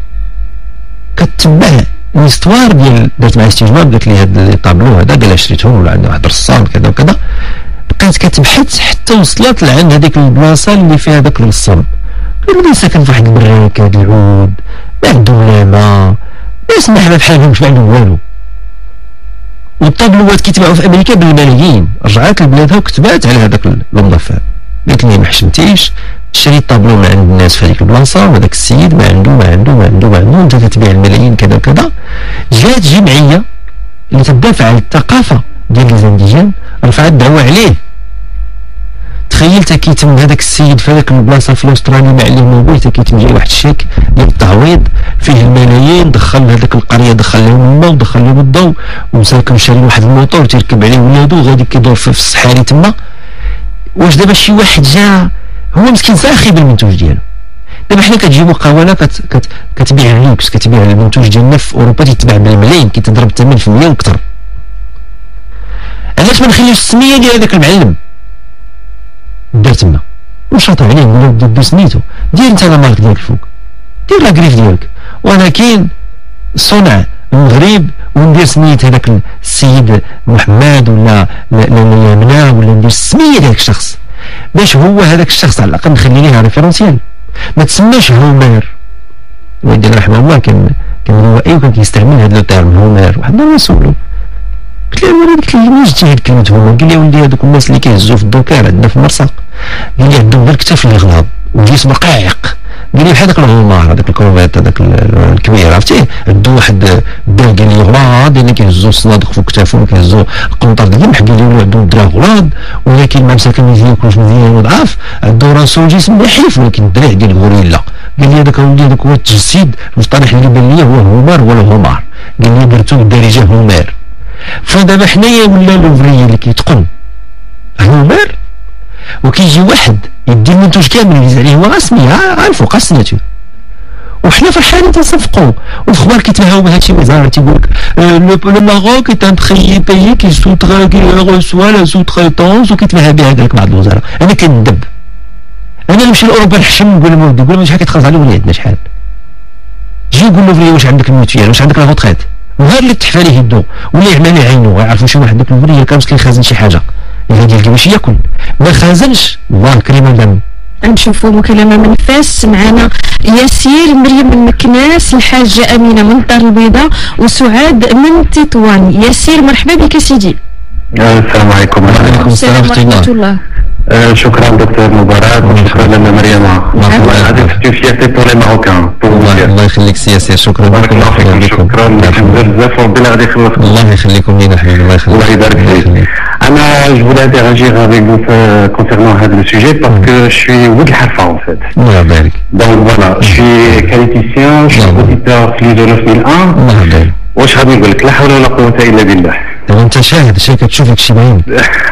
كتبع الاستوار ديال دارت معاه استجواب، قالت لي هاد لي طابلو هذا قال شريتهم ولا عند واحد الرسام كذا وكذا. بقات كتبحث حتى وصلت لعند هذيك البلاصه اللي فيها داك الرسام، قال لي ساكن في واحد البريكه د العود ما عندهم لامه، ناس محبه بحالهم مش عندهم والو، والطابلوات كيتباعوا في امريكا بالملايين. رجعت لبلادها وكتبات على هذاك المضفر، قالت لي ما حشمتيش تشري الطابلو من عند الناس في هذيك البلاصه وهذاك السيد ما عنده انت تتبيع الملايين كذا وكذا. جات جمعيه اللي تدافع على الثقافه ديال الزنديجان رفعت دعوه عليه. تخيل كيتم هذاك السيد في هذاك البلاصه في استراليا ما عليه موبيل، كيتم جاي واحد الشيك ديال التعويض فيه الملايين، دخل هذاك القريه دخل لهم الماء ودخل لهم الضوء ومساكن شاري واحد الموطور تيركب عليه ولادو وغادي كيدور في الصحاري تما. واش دابا شي واحد جا هو مسكين ساخي بالمنتوج ديالو؟ دابا حنا كتجي مقاوله كتبيع اللوكس، كتبيع المنتوج ديالنا في اوروبا تيتباع بالملايين كيتضرب الثمن في 100 وكثر. علاش ما نخليوش السميه ديال هذاك المعلم دار تما ونشاطوا عليه نقولوا دير سميتو، دير انت لا مارك ديالك الفوق، دير لا كريف ديالك، ولكن صنع المغرب وندير سميه هذاك السيد محمد ولا يمنى، ولا ندير السميه ديال الشخص باش هو هذاك الشخص على الاقل نخلي ليه ريفيرونسيال. ما تسماش هومير، والدي الله يرحمه الله كان روائي وكان كيستعمل هذا لو تيرم هومير. واحد النهار نسولو قلت له انا قلت لي واش جبتي هاد كلمه هومير؟ قال لي ولدي هذوك الناس اللي كيهزوا في الدوكار عندنا في المرسق، قال لي عندهم غير الكتاف اللي غلاظ وجسم رقيق، قال لي بحال داك الغمار هذاك الكروفيت هذاك الكبير عرفتي، عنده واحد الدرا قال لي غلاظ اللي كيهزوا الصنادق فوق كتافهم وكيهزوا القنطار ديال القمح، قال لي عندهم الدرا غلاظ ولكن ما مساكن ما ياكلوش مزيان وضعاف، عنده راسو جسم نحيف ولكن الدرع ديال الغوريلا. قال لي هذاك ولدي هذاك هو التجسيد المصطلح اللي بان لي هو هومر ولا هومار، قال لي درتو بالدارجه هومير. فدابا حنايا ولا لوفري اللي كيتقن هومير وكيجي واحد يدي المنتوج كامل اللي عليه هو رسمي عارفو قا السيناتور، وحنا فرحانين تنصفقوا والاخبار كيتباعوا بهذا الشيء وزاره تيقول لك لو ماروك est un très pays qui reçoit la sous-traitance وكيتباع بها قال لك بعض الوزراء. انا كندب، انا نمشي لاوروبا نحشم نقول لهم ودي، نقول لهم شحال كيتخلص على ولادنا شحال، جي قول له واش عندك الموتيال واش عندك لا روتريت، نهار اللي تحفى ليه يدو ولا يعمل ليه عينو غيعرفوا شي واحد داك الولي كان مسكين خازن شي حاجه اللي ديال باش ياكل، ما خازنش الله كريم دم. نشوفوا مكالمه من فاس معنا ياسير، مريم من مكناس، الحاجه امينه من الدار البيضاء، وسعاد من تطوان. ياسير مرحبا بك سيدي. السلام عليكم. وعليكم السلام ورحمه الله. شكرا دكتور مبارك وشكرا لنا مريم. هذه فياتي بور لي ماروكان. الله يخليك سي ياسر، شكرا لكم. شكرا بزاف وربنا غادي يخلصكم. الله يخليكم لينا حبيبي، الله يخليك. الله يبارك فيك. انا جو فولي انتراجير افيك فو كونسيرنون هذا لو سوجي باسكو شوي ولد الحرفه ان فيت. الله يبارك. دونك فوالا شوي كاليتيسيان، شوي اوديتور في ليزو 9001. الله يبارك. واش غادي نقول لك؟ لا حول ولا قوه الا بالله. انت شاهد شي كتشوف هادشي بعينك.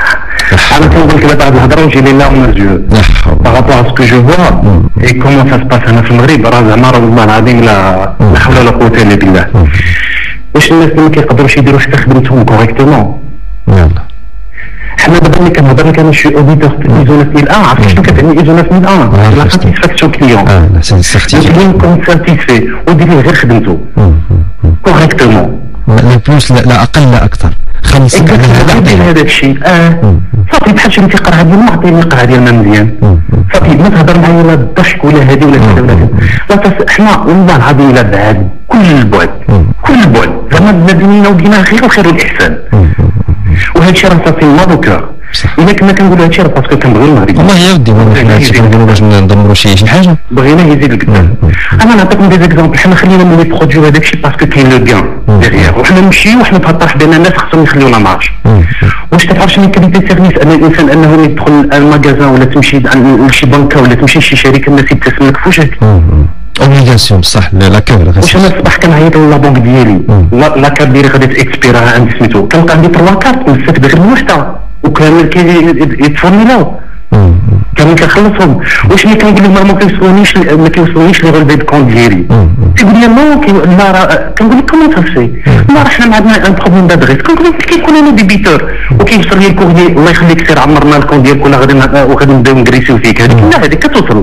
انا كنقول لك بعد الهضره وجي لي لارم زيو بارابور اسكو جو فوا اي كومون سا سباس هنا في المغرب. راه زعما والله العظيم لا حول ولا قوه الا بالله. واش الناس اللي ما كيقدروش يديروا حتى خدمتهم كوريكتومون؟ يلا حنا دابا ملي كنهضر لك انا شي اوديتور ايزو 9001. عرفت شنو كتعني ايزو 9001؟ لا ساتيسفاكسيون كليون. الكليون يكون ساتيسفي ودير ليه غير خدمته كوريكتومون، لا بلوس لا اقل لا اكثر. 50 هذا الشيء صافي بحال شي تيقرا هذه ما عطيني القرعه ديالنا مزيان. صافي ما تهضر معايا لا الضحك ولا هذه ولا كذا ولا كذا. حنا والله العظيم الا بعاد كل البعد زعما بنادمين ودينا خير والخير والاحسان. وهذا الشيء راه صافي مابوكا. الا كنا كنقولوا هذا الشيء راه باسكو كنبغيو المغرب. والله يا ودي كنديروا باش ندمروا شي حاجه بغينا يزيد القدام. انا نعطيكم دي زيكزامبل. حنا خلينا من برودويو هذاك الشيء باسكو كاين لو كان ديغيير، وحنا نمشيو وحنا في الطرح ديالنا الناس خصهم يخليونا مارش. واش تعرف شنو كاليتي سيرفيس ان الانسان انه يدخل الماغازان ولا تمشي لشي بنكه ولا تمشي لشي شركه الناس يبتسم لك في وجهك؟ اوبليغاسيون صح. لا كامل. واش انا الصباح كنعيط للابونك ديالي لا كارت ديالي غادي تاكسبيرا عندي سميتو كنلقى عندي 3 كارت مسات بغير وحده وكامل كيتفورميلاو كامل كنخلصهم. واش ملي كنقول لهم ما كيوصلونيش لي غولبي دو كونت ديالي تيقول لي نو لا راه كنقول لك كومون تفسي لا راه حنا ما عندنا ان بروبليم دادريس. كنقول لهم كيكون انا ديبيتور وكيوصل لي الكورني الله يخليك سير عمرنا الكونت ديالك ولا غادي نبداو نكريسيو فيك هذيك لا هذيك كتوصل.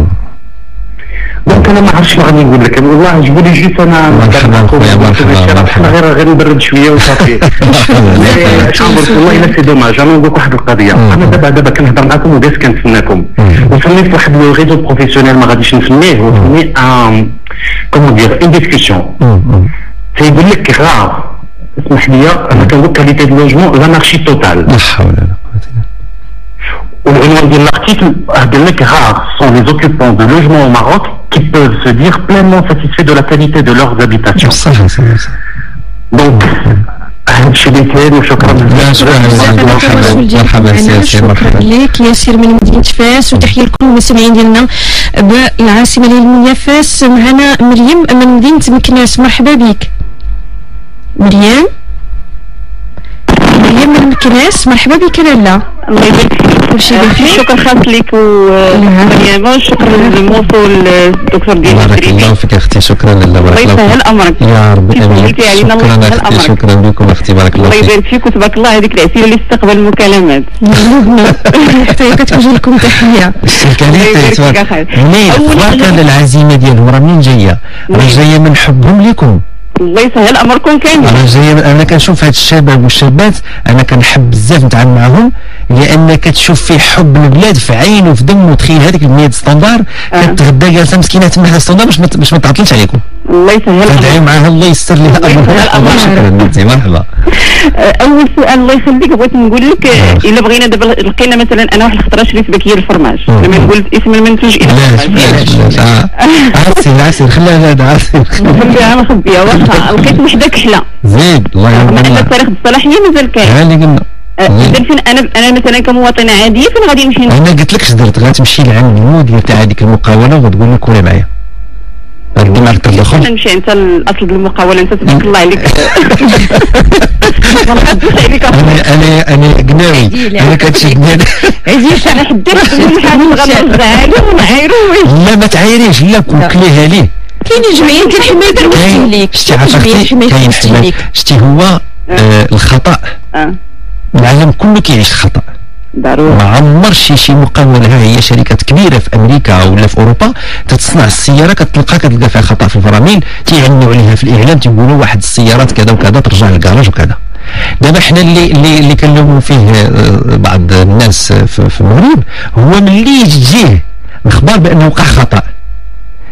دونك انا ما عرفتش شنو غادي نقول لك. والله جبوا لي جيت انا مرحبا غير نبرد شويه وصافي. والله الا سي دوماج. انا نقول لك واحد القضيه. انا دابا كنهضر معكم وداز كنتسناكم وسميت واحد لو ريزو بروفيسيونيل ما غاديش نسميه وسميه كومون دير اون ديسكسيون. تيقول لك غار اسمح لي انا كنقول كاليتي دو لوجمون لانارشي توتال. لا حول ولا قوه الا والعنوان ديال l'article قال لك rares sont les occupants de logements au Maroc qui peuvent se dire pleinement satisfaits de la qualité de leurs habitations. صح. Donc هادشي اللي كاين وشكرا بزاف. مرحبا سي مرحبا لك ياسر من مدينه فاس وتحيه لكل المستمعين ديالنا بالعاصمه العلميه فاس. معنا مريم من مدينه مكناس. مرحبا بك مريم من مكناس. مرحبا بك لاله. الله يبارك فيك. كلشي بخير. شكرا خاص لك ومريم. شكرا للموصول الدكتور ديالنا. بارك الله فيك اختي. شكرا لله. بارك الله فيك. امرك يا ربي امين. شكرا اختي. شكرا بكم اختي. بارك الله فيك. الله يبارك فيك وتبارك الله هذيك العسيله اللي استقبل المكالمات. حتى كتوجه لكم تحيه. منين كان العزيمه ديالهم راه منين جايه؟ راه جايه من حبهم لكم. الله يسهل امركم كامل. انا كنشوف هاد الشباب والشابات انا كنحب بزاف نتعامل معهم لان كتشوف فيه حب البلاد في عينه وفي دمه. تخيل هذيك المية ستاندار كتغدا جالسه مسكينه تما هذا ستاندار باش ما تعطلش عليكم. الله يسهل تدعي معاها الله يسر لها امرها. شكرا بنتي. مرحبا. اول سؤال الله يخليك بغيت نقول لك الا بغينا دابا لقينا مثلا انا واحد الخطره شريت بكيه الفرماج لما قلت اسم المنتوج عسير خليها هذا عسير خليها مخبيه واخا لقيت وحده كحله زيد الله يرحمها مع ان التاريخ الصلاحيه مازال كاين. ها اللي قلنا انا مثلا كمواطنه عاديه فين غادي نمشي؟ انا قلت لك اش درت. غتمشي لعند المدير تاع هذيك المقاوله وغتقول لك كولي معايا. غادي مع الطرف الاخر. نمشي انت الاصل بالمقاوله انت تبارك الله عليك. انا قناوي. انا كتشدني انا حديت كل حاجه غنرجعها له ونعايرو. لا ما تعايريش لا كليها ليه. كاين جمعيه الحمايه ديال المستهلك. شتي هو الخطا. العالم كله كيعيش خطا ضروري. ما عمر شي مقاوله هي شركات كبيره في امريكا ولا في اوروبا تتصنع السياره كتلقى فيها خطا في الفرامل تيعنوا عليها في الاعلام تيقولوا واحد السيارات كذا وكذا ترجع للكراج وكذا. دابا حنا اللي كنلوموا فيه بعض الناس في المغرب هو ملي تجيه اخبار بانه وقع خطا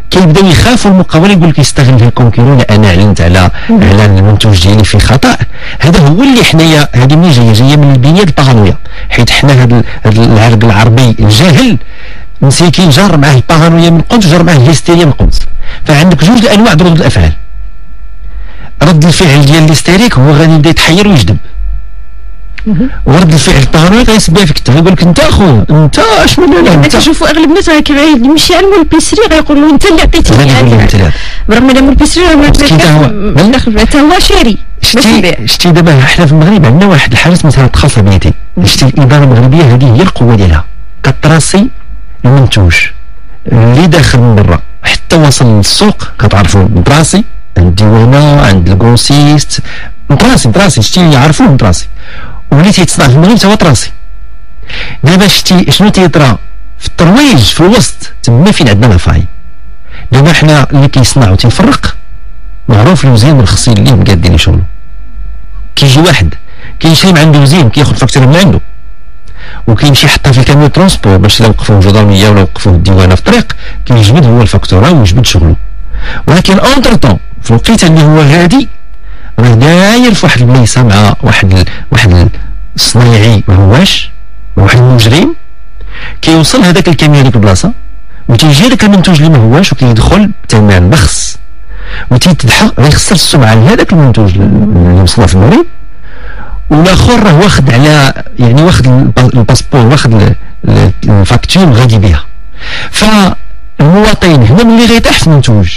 كيبداو يخافوا المقاوله، يقول لك يستغل لكم كيقولوا انا اعلنت على المنتوج ديالي في خطا. هذا هو اللي حنايا هذه ملي جايه من البنيه البارانويا، حيت حنا هذا العرق العربي الجاهل مسكين جار معاه البارانويا من قنص وجار معاه الهستيريا من قنص. فعندك جوج الانواع د ردود الافعال. رد الفعل ديال الهستيريك هو غادي يبدا يتحير ويجذب، ورد الفعل البارانويا غيسبها فيك انت، غيقول لك انت اخو انت اش من انا انت. كنشوفوا اغلب الناس كيمشي على مول البيسري غيقول له انت اللي عطيتيني هذا، برغم ان مول البيسري حتى هو شاري. شتي دابا حنا في المغرب عندنا واحد الحاجه سميتها التخاصبيتي. شتي الاداره المغربيه هذه هي القوه ديالها، كتراسي المنتوج اللي داخل من برا حتى وصل للسوق. كتعرفوا متراسي عند الديوانه عند الكروسيست، متراسي شتي يعرفوه متراسي، واللي تيتصنع في المغرب هو تراسي. دابا شتي شنو تيطرا في الترويج في الوسط تما فين عندنا الفاي. دابا حنا اللي كيصنع وتيفرق معروف الوزين من الخصين اللي مقادين لي شغله. كيجي واحد كيشري من عنده وزين كياخذ فاكتوره من عنده وكيمشي يحطها في الكاميون ترونسبور باش الا وقفوه الجدرانيه ولا وقفوه الديوانه في الطريق كيجبد هو الفاكتوره ويجبد شغله. ولكن اونتر طون في الوقيته اللي هو غادي راه داير في واحد البلايصه مع واحد الصنايعي ما هواش واحد المجرم كيوصل هذاك الكاميون ديك البلاصه وتيجي هذاك المنتوج اللي ما هواش وكيدخل بثمن بخس وتيتضحى غيخسر السمعه لهذاك المنتوج اللي مصنع في المغرب. والاخر راه واخد على يعني واخد الباسبور واخد الفاكتور غادي بها. فالمواطن هنا ملي غيطيح في المنتوج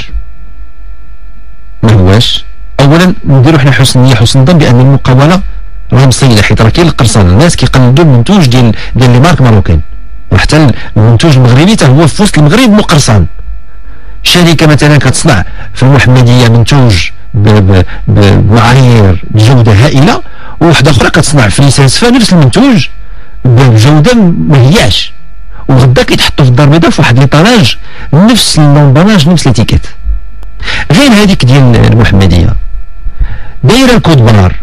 ما هواش، اولا نديرو حنا حسن نيه حسن الظن بان المقاوله راه مصيده، حيت راه كاين القرصان الناس كيقلدوا المنتوج ديال لي مارك ماروكان، وحتى المنتوج المغربي حتى هو في وسط المغرب مقرصان. شركه مثلا كتصنع في المحمديه منتوج بمعايير بجوده هائله، وواحده اخرى كتصنع في ليسانس نفس المنتوج بجوده ما هياش، وغدا كيتحطوا في الدار البيضاء في واحد ليطالاج نفس اللومباناج نفس ليتيكيت. غير هذيك ديال المحمديه دايره الكود بار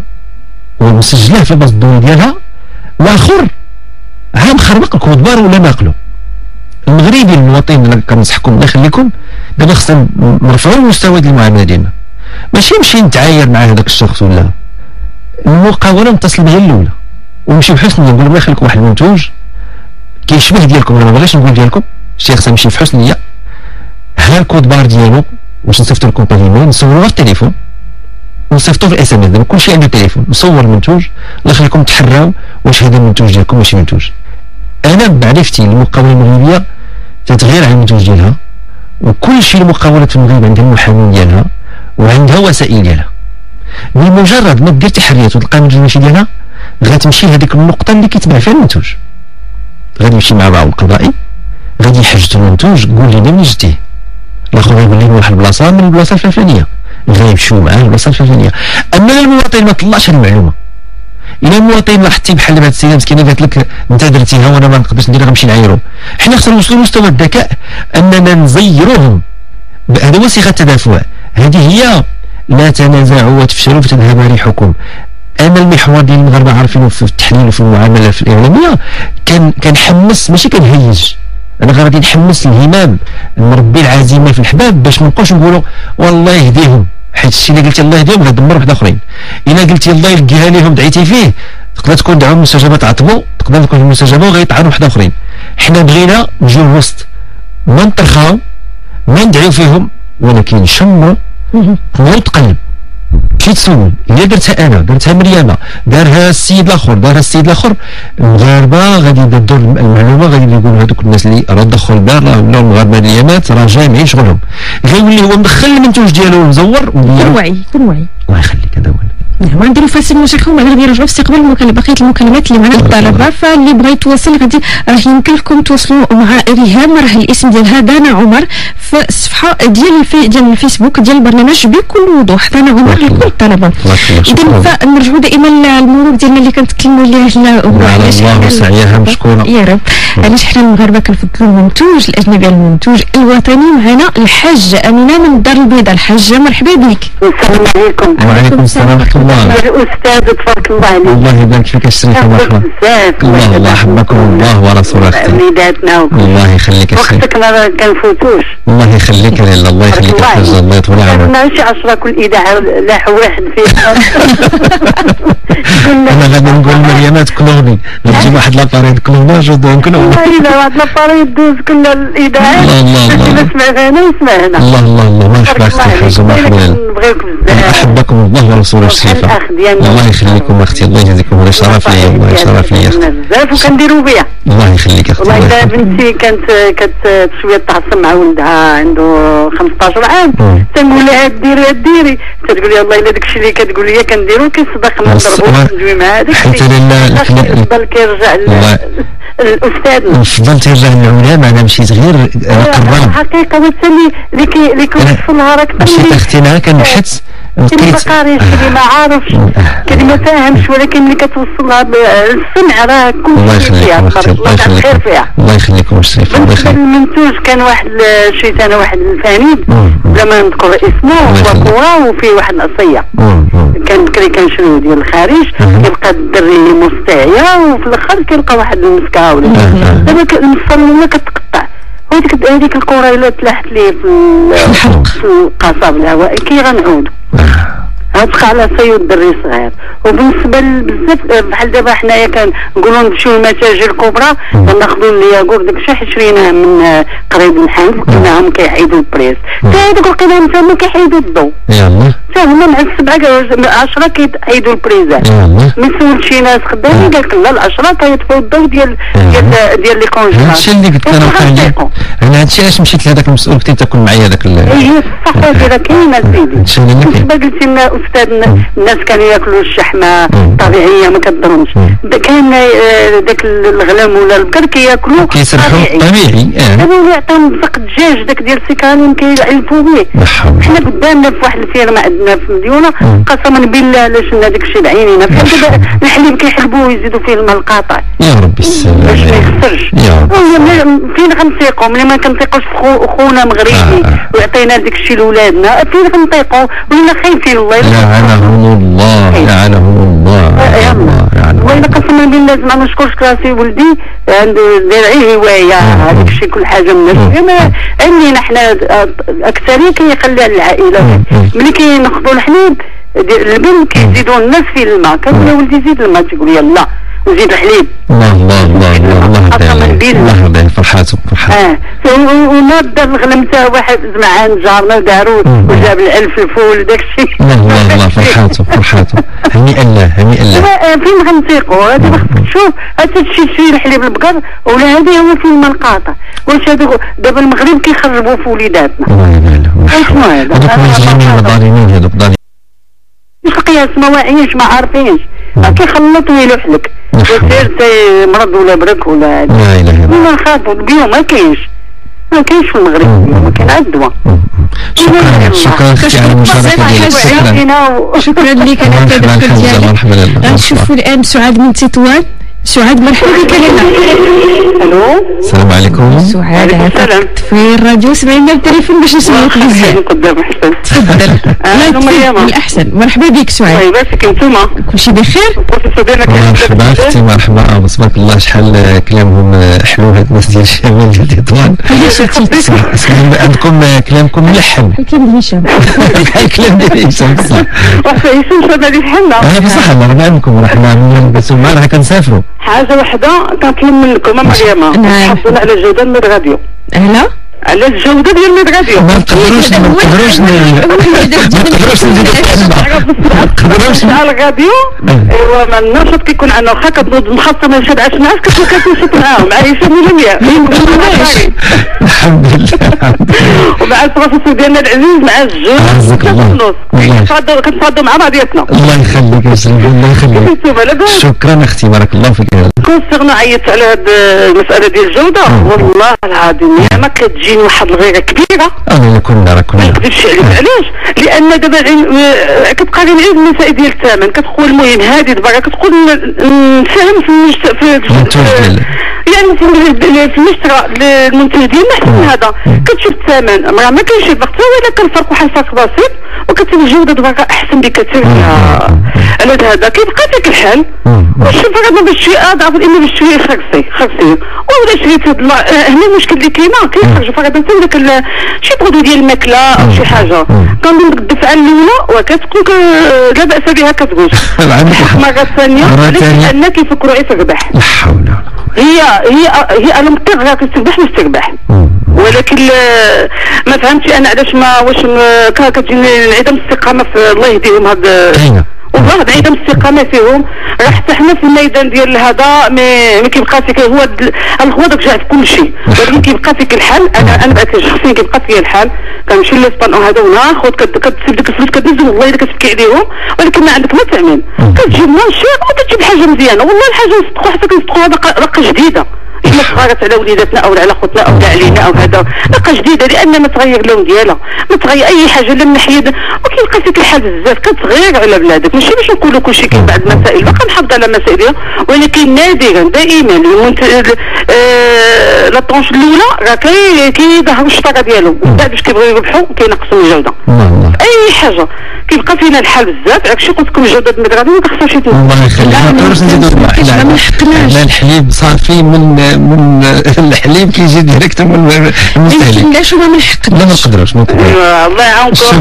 ومسجله في الباص الضوئي ديالها، واخر عام خربق الكود بار ولا ناقله. المغربي المواطن اللي كنصحكم الله يخليكم دابا خصنا نرفعوا المستوى ديال المعامله ديالنا، ماشي نمشي نتعاير مع هذاك الشخص ولا المقاوله نتصل بها الاولى ونمشي بحسن نيه نقول الله يخليكم واحد المنتوج كيشبه ديالكم. انا ما بغيتش نقول ديالكم، شي خصنا نمشي في حسن نيه. ها الكود بار ديالو واش نصيفطوا لكم باغيميل نصوروها في التليفون ونصيفطوا في الاس ام اس. دابا كلشي عنده تليفون نصور المنتوج الله يخليكم تحراو واش هذا المنتوج ديالكم ماشي منتوج. انا بمعرفتي المقاوله المغربيه تتغير على المنتوج ديالها، وكل شيء المقاولات في المغرب عندها المحامين ديالها وعندها وسائل ديالها. بمجرد ما دير تحريات وتلقى المنتوج ديالها غتمشي لهذيك النقطه اللي كيتباع فيها المنتوج، غادي يمشي مع الراعي القضائي غادي يحجز المنتوج قول لنا منين جبتيه، الاخر غيقول لي من واحد البلاصه من البلاصه الفلانيه غيمشيو معاه البلاصه الفلانيه. اما المواطن ما طلعش المعلومه، الى المواطن لاحظتي بحال دابا هاد السيده مسكينه قالت لك انت درتيها وانا ما نقدرش نديرها غنمشي نعايرو، حنا خصنا نوصلوا لمستوى الذكاء اننا نزيروهم. هذا هو صيغه التدافع، هذه هي لا تنازعوا وتفشلوا فتذهب ريحكم. انا المحور ديال المغاربه عارفينه في التحليل وفي المعامله في الاعلاميه كنحمس ماشي كنهيج، انا غادي نحمس الهمام نربي العزيمه في الحباب باش ما نبقاوش نقولوا والله يهديهم، حيت الشيء اللي قلتي الله يهديهم غيدمر واحد اخرين. الا قلتي الله يلقيها لهم دعيتي فيه تقدر تكون دعوه المستجابه تعطبوا، تقدر تكون المستجابه وغيطعنوا واحد اخرين. حنا بغينا نجيو الوسط ما نطرخاو ما ندعيو فيهم ولكن نشموا نوض قلب. ماشي تسول الا درتها انا درتها مريمه دارها السيد الاخر المغاربه غادي يدوا المعلومه غادي يقولوا هذوك الناس اللي راه دخلوا الدار راه ولاو المغاربه اليامات راه جامعين شغلهم، غيولي هو مدخل المنتوج ديالو مزور كون وعي الله يخليك. هذا هو نعم. غنديروا فاصل مشاكل ومن غادي نرجعوا في استقبال بقيه المكالمات اللي معنا الطلبه. فاللي بغى يتواصل غادي راه يمكن لكم تواصلوا مع ريهام، راه الاسم ديالها دانا عمر في الصفحه ديال الفيسبوك ديال البرنامج بكل وضوح، دانا عمر لكل الطلبه. اذا فنرجعوا دائما للموضوع ديالنا اللي كنتكلموا عليه وعلاش الله سعيها مشكوره يا رب. علاش حنا المغاربه كنفضلوا المنتوج الاجنبي على المنتوج الوطني. معنا الحاجه امينه من الدار البيضاء. الحاجه مرحبا بك. السلام عليكم. وعليكم السلام ورحمه الاستاذ تبارك الله عليك. الله يبارك فيك الشريف ومرحبا. الله حبكم الله ورسوله اختي. وليداتنا الله يخليك الشريف. وقتك ما كنفوتوش. الله يخليك لاله، الله يخليك الحاج، الله يطول عمرك. ماشي 10 كل اذاعه لاح واحد فيها. انا غادي نقول مريم تكلوني، نجيب واحد لاباري تكلونا جود نكلو. والله الا واحد لاباري دوز كل الاذاعات. الله الله الله. سمع هنا وسمع هنا. الله الله الله، مرحبا اختي الحاجه، مرحبا. نبغيكم بزاف. احبكم الله ورسوله الشريفه. الله يخليكم اختي، الله يجزيكم، هذا شرف لي، الله شرف لي اختي. بزاف وكنديروا بها. الله يخليك اختي. والله الا بنتي كانت شويه تعصب مع ولدها عنده 15 عام، تنقول لها ديري تقول لي والله الا داكشي اللي كتقول لي كنديرو كيصدقنا نضربو ندوي مع هذاك حيت الفضل كيرجع الاستاذ. الفضل تيرجع للعلماء، انا مشيت غير قراب حقيقه وثاني اللي كيوصلها راك مشيت اختنا كنبحث لقيت اللي ما عارفش كلمه ما فاهمش، ولكن اللي كتوصلها بالسمع راه كل شيء فيها. الله يخليكم خير فيها. الله يخليكم الشريف. الله بالنسبه يخليك. للمنتوج كان واحد الشيطان، واحد الفانيد بلا ما نذكر اسمه، وكوره وفيه واحد القصيه. كان بكري كنشريو ديال الخارج، كيبقى الدري مستعيه وفي الاخر كيلقى واحد المسكه ولا دابا المصل كتقطع، هذيك الكره الا تلاحت ليه في القصب الهوائي كي غنعود غتبقى على صيد الدري صغير. وبالنسبه بزاف بحال دابا حنايا كنقولوا نمشيو للمتاجر الكبرى كناخذوا الياغور داكشي حيت شريناه من قريب الحانوت لقيناهم كيعيدوا البريس، حتى هذوك لقيناهم تما كيحيدوا الضو. يلاه حتى هما مع 7 10 كيعيدوا البريزات. ملي سولت شي ناس خدامين قال لك لا 10 كيطفيو الضو ديال لي كونجيلاتور. هادشي اللي قلت انا وخالي، انا هادشي علاش مشيت لهذاك المسؤول قلت له تاكل معايا داك هي الصح هذه راه كاينه سيدي. بالنسبه قلتي لنا استاذ الناس كانوا ياكلوا الشحمه طبيعيه ما كتضرمش، كاين داك الغلام ولا البقر كياكلوا كيسرحوا طبيعي. دابا يعطيهم بزق الدجاج داك ديال السكرانين كيعلفوا به. حنا قدامنا في واحد الفيرما عندنا في مديونه قسما بالله الا شفنا داك الشيء بعينينا، دابا الحليب كيحلبوه ويزيدوا فيه الماء القاطع. يا ربي السلام باش ما يخسرش. فين غنثيقوا ملي ما كنثيقوش في خونا مغربي ويعطينا داك الشيء لولادنا، فين غنثيقوا ولا خايفين الله لعنهم الله لعنهم الله. وإلا قسما بالله لازم ما نشكرش كراسي ولدي عنده داير هوايه هذاك الشيء كل حاجه من الشيء عندنا حنا الاكثريه كيخليها للعائله. ملي كينخضوا الحليب ديال اللبن كيزيدوا الناس في الماء، كنقول لولدي زيد الماء تيقول يلا وزيد الحليب. الله الله الله الله يهديه فرحاته ونبدا الغلمته واحد زعما جارنا دارو وجاب العلف الفول داك الشيء. الله الله فرحاته هنيئا له هنيئا له. فين غنثيقوا دابا خصك تشوف هذا الشيء شي الحليب البقر ولا هذه هو في الماء القاطع. واش هذوك دابا المغرب كيخربوا في وليداتنا. الله يبارك شنو هذا؟ هذوك المجرمين الظالمين هذوك مش القياس ما واعيينش ما عارفينش كيخلطوا يلوحلك وسير مرض ولا برك ولا لا اله الا الله. ما نخافوا البيوم ما كاينش في المغرب، ما كاين عاد الدواء. شكرا اختي على المشاركه ديالك. شكرا لك على التدخل ديالك. غنشوفوا الان سعاد من تطوان. سعاد مرحبا بك لنا. الو السلام عليكم. سعاد عافاك في الراديو سمعينا التليفون باش نسمعوك مزيان. تفضل الله الاحسن. مرحبا بك سعاد. طيب باسك نتوما كلشي بخير؟ مرحبا اختي مرحبا تبارك الله شحال كلامهم حلو هاد الناس ديال الشمال ديال تطوان. عندكم كلامكم ملحن بحال كلام ديال هشام. بحال كلام ديال هشام بصح. واش هشام شاد هذه حنا بصح الله راه عندكم راه حنا راه كنسافروا. حاجه وحده كنطلب منكم مريم تحافظوا على الجوده من الراديو. على الجوده ديال الراديو ما نقدروش على الراديو. ايوا ما النشاط كيكون عندنا واخا كتنوض مخصصه من شاد 10 ناس كتنشط معاهم مع هشام ولمياء الحمد لله. ومع البروفيسور ديالنا العزيز مع الجوج كنتفاضوا مع بعضياتنا. الله يخليك يا سيدي الله يخليك. شكرا اختي بارك الله فيك. كونسيرنا عيطت على هاد المساله ديال الجوده والله العظيم ما كتجيني واحد الغيره كبيره. انا كنا راه كنا ما نكذبش عليك علاش؟ لان دابا كتبقى غير نعيد المسائل ديال الثمن كتقول المهم هذه دابا كتقول نساهم في يعني في المشترى المنتج ديالنا من هذا كتشوف الثمن راه ما كاينش الفرق حتى الا كان الفرق واحد الفرق بسيط وكتبقى الجوده دابا احسن بكثير على هذا كيبقى فيك الحال واش فقط ما باش اضعف الا باش شويه خرسي ولا شريت هنا المشكل اللي كيخرجوا فقط مثلا داك شي برودوي ديال الماكله او شي حاجه كنظن ديك الدفعه الاولى وكتكون لا باس بها كتقول المره الثانيه لان كيفكروا غير في الربح. لا حول ولا قوه. هي انا مضطر كتربح باش تربح ولكن ما فهمتش انا علاش ما واش كتجيني انعدام الاستقامه في الله يهديهم هاد والله انعدام الاستقامه فيهم راه حتى حنا في الميدان ديال هذا ما كيبقى فيك هو الغوض جاء في كل شيء ولكن كيبقى فيك الحال انا بعت شخصيا كيبقى فيا الحال كنمشي للسبان هذا وناخذ كتسيب ديك الفلوس كتنزل والله الا كتبكي عليهم ولكن ما عندك ما تعمل كتجيب ماشي وكتجيب حاجه مزيانه والله الحاجه نصدقوا حتى كنصدقوا هذا رقه جديده إلا صغارت على وليداتنا أو على خوتنا أو علينا أو هذا رقة جديدة لأن ما تغير اللون ديالها ما تغير أي حاجة لا من ناحية وكيبقى فيك الحال بزاف كتغير على بلادك ماشي باش نقولوا كلشي كاين بعض المسائل باقا نحافظ على مسائلها ولكن نادرا دائما لا طونش الأولى راه كيظهروا الشطارة ديالهم ومن بعد باش كيبغيو يربحوا كينقصوا الجودة أي حاجة كيبقى فينا الحال بزاف عكشي قلت لكم الجودة المدرسة ما كخصهاش الله يخليك حنا الحليب صافي من الحليب كيجي ديريكت من المستهلك علاش ما نحقدش لا ما نقدروش الله يعاونكم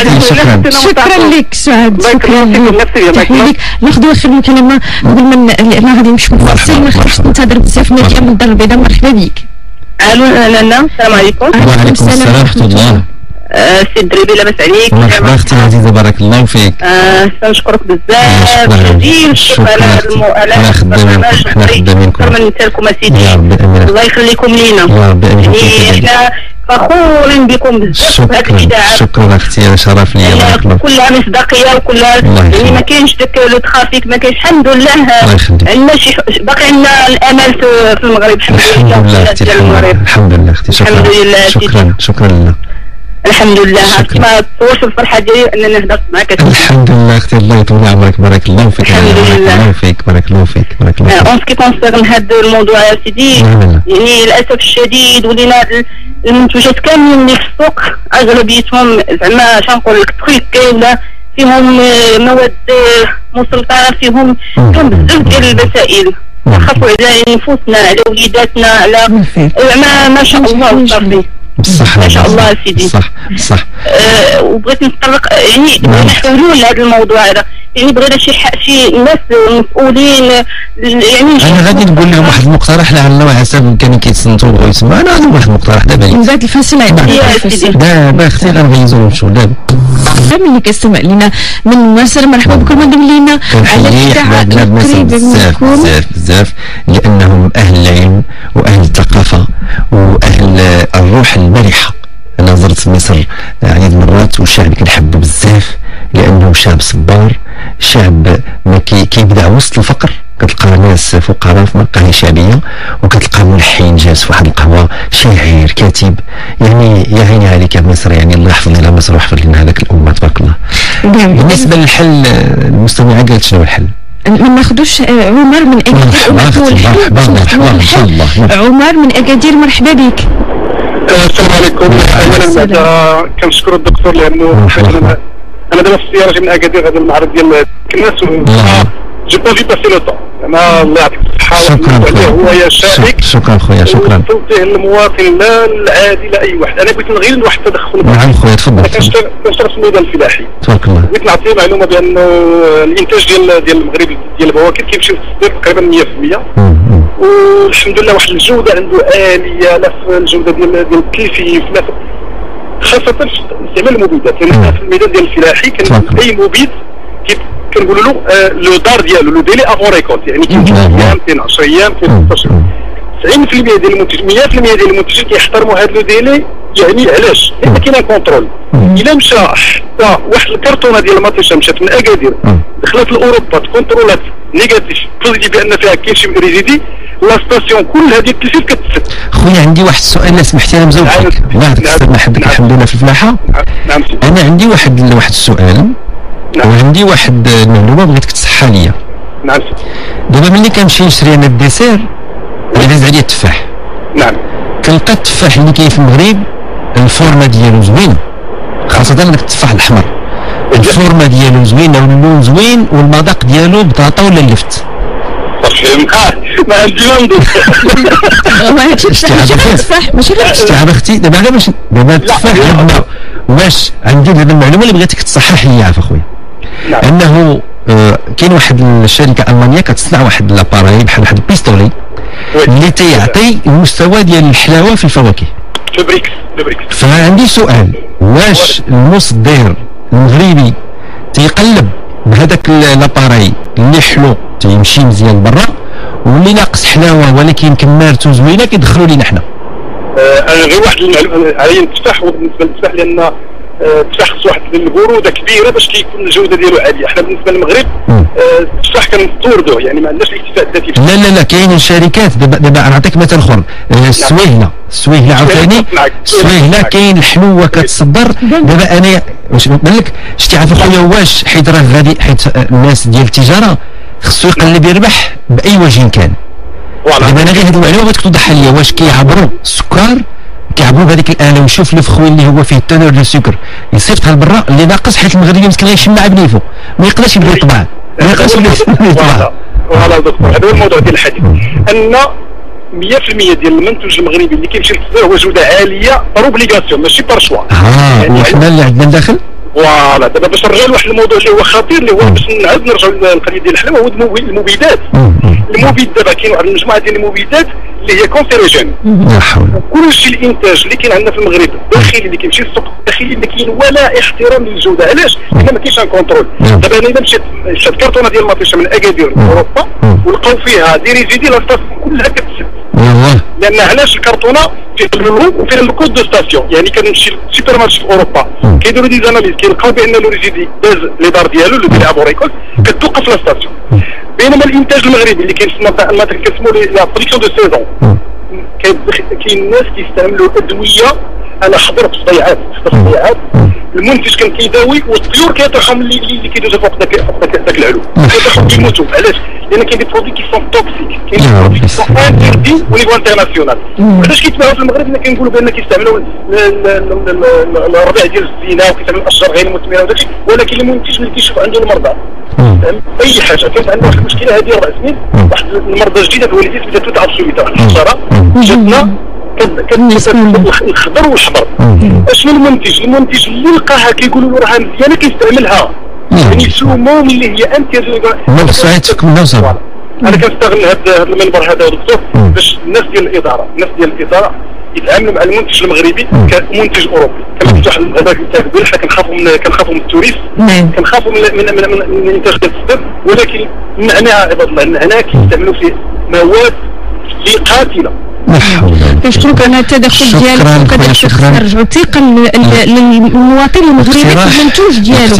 شكرا لك سعاد شكرا لك ناخذ اخر الكلمه قبل ما لان غادي نمشيو للتفصيل ما خصناش ننتظر بزاف ناديه من الدار البيضاء مرحبا بك. الو لاله السلام عليكم. وعليكم السلام ورحمه الله. سي الدريبي لاباس عليك؟ مرحبا اختي العزيزه بارك الله فيك. نشكرك بزاف جزيل الشكر على البرنامج حنا خدامين لكم اسيدي الله يخليكم لينا يا رب امين. يعني احنا فخورين بكم بزاف في هذه الاذاعه. شكرا اختي انا شرف لي بارك الله. كلها مصداقيه وكلها يعني ما كاينش داك لو ترافيك ما كاينش الحمد لله عندنا شي باقي عندنا الامل في المغرب الحمد لله اختي الحمد لله اختي شكرا لله الحمد لله ما تصورش الفرحه ديالي انني هضرت معك الحمد لله اختي الله يطول عمرك بارك الله فيك الحمد لله بارك الله فيك اون سكي كونسيرن هذا الموضوع يا سيدي يعني للاسف الشديد ولينا المنتوجات كاملين اللي في السوق اغلبيتهم زعما شنقول لك تخيك ولا فيهم مواد مسرطنه فيهم بزاف ديال المسائل نخافوا على نفوسنا على وليداتنا على زعما ما شاء الله صافي بصح ما شاء الله سيدي صح وبغيت نتطرق يعني بغينا حلول لهذا الموضوع هذا يعني بغينا شي ناس مسؤولين يعني انا غادي نقول لهم واحد المقترح لعل وحسب كانوا كيتصنتوا بغاو يسمعوا انا غادي واحد المقترح دابا من بعد الفاصل دابا اختي غنغيزو ونمشيو دابا ملي كيستمع لينا من مصر مرحبا بكم مدام لينا على الاذاعه القريبه منكم بزاف لانهم اهل العلم واهل الثقافه واهل الروح المرحه. انا زرت مصر عديد مرات والشعب كنحبه بزاف لانه شعب صبار شعب ما كيبدع وسط الفقر كتلقى ناس فقراء في مقاهي شعبيه وكتلقى ملحن جالس في واحد القهوه شاعر كاتب يعني يا عيني عليك يا مصر يعني الله يحفظ لنا مصر ويحفظ لنا هذاك الامه تبارك الله. بالنسبه للحل المستمعه قالت شنو الحل؟ ما ناخذوش عمر من اكادير مرحبا ان شاء الله. عمر من اكادير مرحبا بك. السلام عليكم. اولا كنشكر الدكتور لانه انا دابا في السياره جاي من اكادير هذا المعرض ديال الناس جو با في باسي لو طون انا الله يعطيك الصحه شكرا هو يا شائك شكرا خويا شكرا صوتيه للمواطن لا العادي لا اي واحد. انا بغيت نغير واحد التدخل نعم خويا تفضل كنشتغل في الميدان الفلاحي تبارك الله بغيت نعطي معلومه بان الانتاج ديال المغرب ديال البواكر كيمشي للتصدير تقريبا 100% والحمد لله واحد الجوده عنده عاليه لا في الجوده ديال التلفيف لا خاصه في استعمال المبيدات يعني في الميدان ديال الفلاحي كان اي مبيد كنقولوا له لو دار ديالو لو ديلي افون ريكولت يعني كيمشي ايام 10 ايام 16 90% ديال المنتج 100% ديال المنتجين كيحترموا هذا لو ديلي يعني علاش؟ لان كاين كونترول الا مشى حتى واحد الكرتونه ديال المطيشه مشات من اكادير دخلت لاوروبا تكونترولات نيجاتيف بوزيتيف بان فيها كاين شي ريزيدي لا ستاسيون كل هذه التلفيز كتسد. خويا عندي واحد السؤال لا سمحتي انا مزوجك الله يعطيك الصحه محبك الحمد لله في الفلاحه. نعم انا عندي واحد السؤال وعندي واحد المعلومه بغيتك تصحى ليا. نعم دابا ملي كنمشي نشري انا الديسير اللي داز عليه التفاح نعم كنلقى التفاح اللي كاين في المغرب الفورمه ديالو زوينه، خاصه داك التفاح الاحمر الفورمه ديالو زوينه واللون زوين والمذاق ديالو بطاطا ولا اللفت. ما عندي ما ندير. ماشي غير التفاح ماشي غير استيعاب اختي دابا غير باش دابا التفاح عندنا واش عندي دابا المعلومه اللي بغيتك تصحح لي عافاك اخويا انه كاين واحد الشركه المانيه كتصنع واحد لاباراي بحال واحد البيستولي اللي تيعطي المستوى ديال الحلاوه في الفواكه. فبريكس. فعندي سؤال، واش المصدر المغربي تيقلب بهذاك لاباراي اللي حلو تيمشي مزيان برا واللي ناقص حلاوه ولكن كمارته زوينه كيدخلوا لينا حنا؟ انا غير واحد المعلومه على التفاح، وبالنسبه للتفاح لان التفاح خص واحد البروده كبيره باش كيكون الجوده ديالو عاليه. احنا بالنسبه للمغرب التفاح كنستوردوه، يعني ما عندناش الاكتفاء الذاتي. لا كاين شركات دابا نعطيك مثال اخر، السويهله عاوتاني السويهله كاين الحلوه كتصدر. دابا انا واش نقول لك شتي عارف اخويا واش حيت راه غادي حيت الناس ديال التجاره خصو يقلب يربح باي وجه كان. دابا انا غير هذه المعلومه بغيتك توضحها لي، واش كيعبروا السكر كيعبروا بهذيك الاله ويشوف الفخوي اللي هو فيه التونور ديال السكر يصيفطها لبرا اللي ناقص، حيت المغربي مسكين غيشمع بنيفو ما يقدرش يبغي يطبع فوالا دكتور هذا هو الموضوع ديال الحديث، ان 100% ديال المنتوج المغربي اللي كيمشي للتصدير هو جوده عاليه اوبليغاسيون ماشي بار شوا. يعني وحنا اللي عندنا داخل فوالا. دابا باش نرجعوا لواحد الموضوع اللي هو خطير اللي هو باش نعاود نرجعوا للقضيه ديال الحلاوه هو المبيدات. المبيد دابا كاين واحد المجموعه ديال المبيدات اللي هي كونسيروجين. لا حول. كل شيء الانتاج اللي كاين عندنا في المغرب الداخلي اللي كيمشي للسوق الداخلي ما كاين ولا احترام للجوده. علاش؟ لان ما كاينش ان كونترول. دابا انا الا مشيت شاد كرتونه ديال المطيشه من اكادير اوروبا ولقاو فيها دي ريزيدي لا ستاسيون كلها كتسد. لان علاش الكرتونه فيها اللوغو وفيها الكود دو ستاسيون، يعني كنمشي للسوبر مارشي في اوروبا كيديروا دي زاناليز كيلقاو بان لوريزيدي داز لي دار ديالو اللي بيلعب اوريكوس كتوقف لا ستاسيون. بينما الانتاج المغربي اللي كاين في المنطقه كنسموا لا برودكسيون دو سيزون كاين ناس كيستعملوا ادويه. انا حضرت في ضيعات المنتج كان كيداوي والطيور كيطيحهم اللي كيدوزوا فوق داك العلو كيطيحهم كيموتوا. علاش؟ لان كاين دي برودوي كي سون توكسيك، كاين دي برودوي كي سون انتردي او نيفو انترناسيونال. علاش كيتباعوا في المغرب؟ حنا كنقولوا بان كيستعملوا الربيع ديال الزينه وكيستعملوا الاشجار غير المثمره وداكشي، ولكن المنتج اللي كيشوف عنده المرضى اي حاجه. كانت عندنا واحد المشكله هذه 4 سنين، واحد المرضى جديده في وليدات بدات تتعب سويته واحد الحشره جاتنا الخضر والحمر. اشنو المنتج اللي لقاها كيقولوا له راها مزيانه كيستعملها، يعني سموم اللي هي ما صحيت فيك من نوصل. انا كنستغل هذا المنبر هذا دكتور باش الناس ديال الاداره يتعاملوا مع المنتج المغربي كمنتج اوروبي. كنفتح هذاك التعبير حنا كنخافوا من التوريست، كنخافوا من الانتاج ديال الصدر، ولكن معناها عباد الله ان هنا كيستعملوا فيه مواد اللي قاتله. كنشكرك على التدخل ديالك وكذلك ترجعوا ثقه للمواطن المغربي في المنتوج ديالو.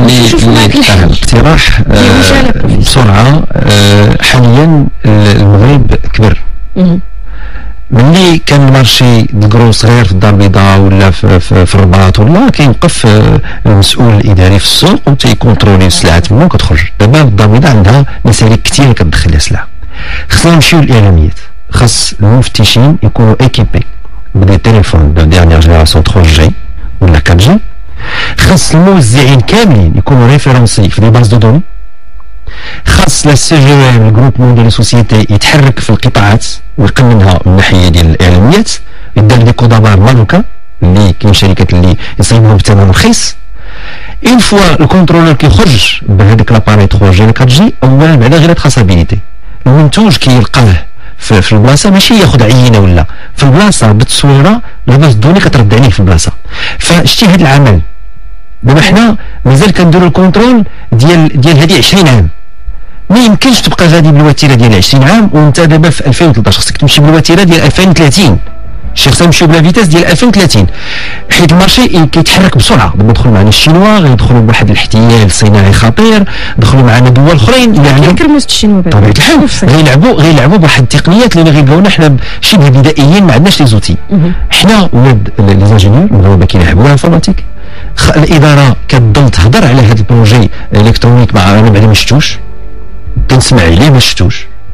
اقتراح بسرعه. حاليا المغرب كبر. ملي كان المارشي الكرو صغير في الدار البيضاء ولا في الرباط ولا كيوقف المسؤول الاداري في السوق وتيكونترولي السلعه تما وكتخرج. دابا الدار البيضاء عندها مسالك كثيره كتدخل لها سلعه. خصنا نمشيو للاعلاميات، خاص المفتشين يكونوا ايكيبي بدي تليفون دو ديرنيير جينيراسيون 3 جي ولا 4 جي. خاص الموزعين كاملين يكونوا ريفيرونسي في لي باز دو دوني. خاص لا سي جي ام الجروبمون ديال سوسيتي يتحرك في القطاعات ويقننها من الناحيه ديال الاعلاميات، يدير دي كودابار مالوكا اللي كاين شركات اللي يصيبوهم بثمن رخيص. اون فوا الكونترولور كيخرج بهذيك لاباري 3 جي ولا 4 جي، اولا بعدا غير تراسابيليتي. المنتوج كيلقاه في البلاصه ماشي ياخذ عينه ولا في البلاصه بالتصويره لاباس دوني كترد عليه في البلاصه. فشتي هذا العمل دابا حنا مازال كنديروا الكونترول ديال هذه 20 عام. ما يمكنش تبقى غادي بالوتيره ديال 20 عام وانت دابا في 2013 خصك تمشي بالوتيره ديال 2030. خصنا نمشيو بلا فيتاس ديال 2030 حيت المارشي كيتحرك بسرعه. دابا دخلوا معنا الشينوا غيدخلوا بواحد الاحتيال صناعي خطير، دخلوا معنا دول اخرين اللي عندهم كيكرموس الشينوا بطبيعه الحال غيلعبوا بواحد التقنيات اللي غيبقاونا حنا شبه بدائيين، ما عندناش لي زوتي. حنا ولاد لي زانجينيور المغاربه كيلعبوا انفورماتيك. الاداره كتضل تهضر على هذا البروجي الكترونيك، مع انا بعدا ما شفتوش، كنسمع عليه ما شفتوش.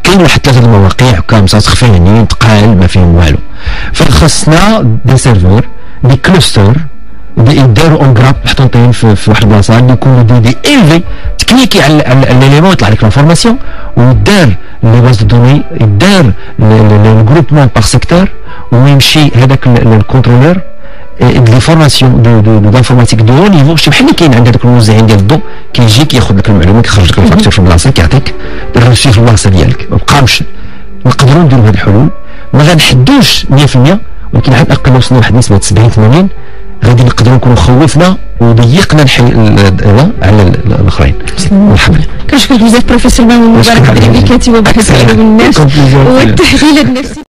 كاين واحد 3 المواقع كامسات خفيانين تقال ما فيهم والو، فخاصنا دي سيرفور دي كلوستر يداروا اون جراب محطوطين في واحد البلاصه اللي يكونوا دي ايلفي تكنيكي على ليليمون يطلع لك لافورماسيون، ويدار لي باز دو دوني، يدار الجروبمون باغ سيكتور، ويمشي هذاك الكونترولور دي فورماسيون دو دانفورماتيك دو هو نيفو، شي بحال اللي كاين عند هذوك الموزعين ديال الضوء كيجي كياخذ لك المعلومات كيخرج لك الفاكتور في البلاصه كيعطيك الرسي في البلاصه ديالك. ما بقاوش نقدروا نديروا هذه الحلول، ما غنحدوش 100%، ولكن على الاقل وصلنا لواحد نسبه 70-80 غادي نقدروا نكونوا خوفنا وضيقنا على الاخرين. مرحبا. كنشكرك بزاف بروفيسور مامون مبارك بدري بك، كاتب وباحث في علوم النفس والتحليل النفسي.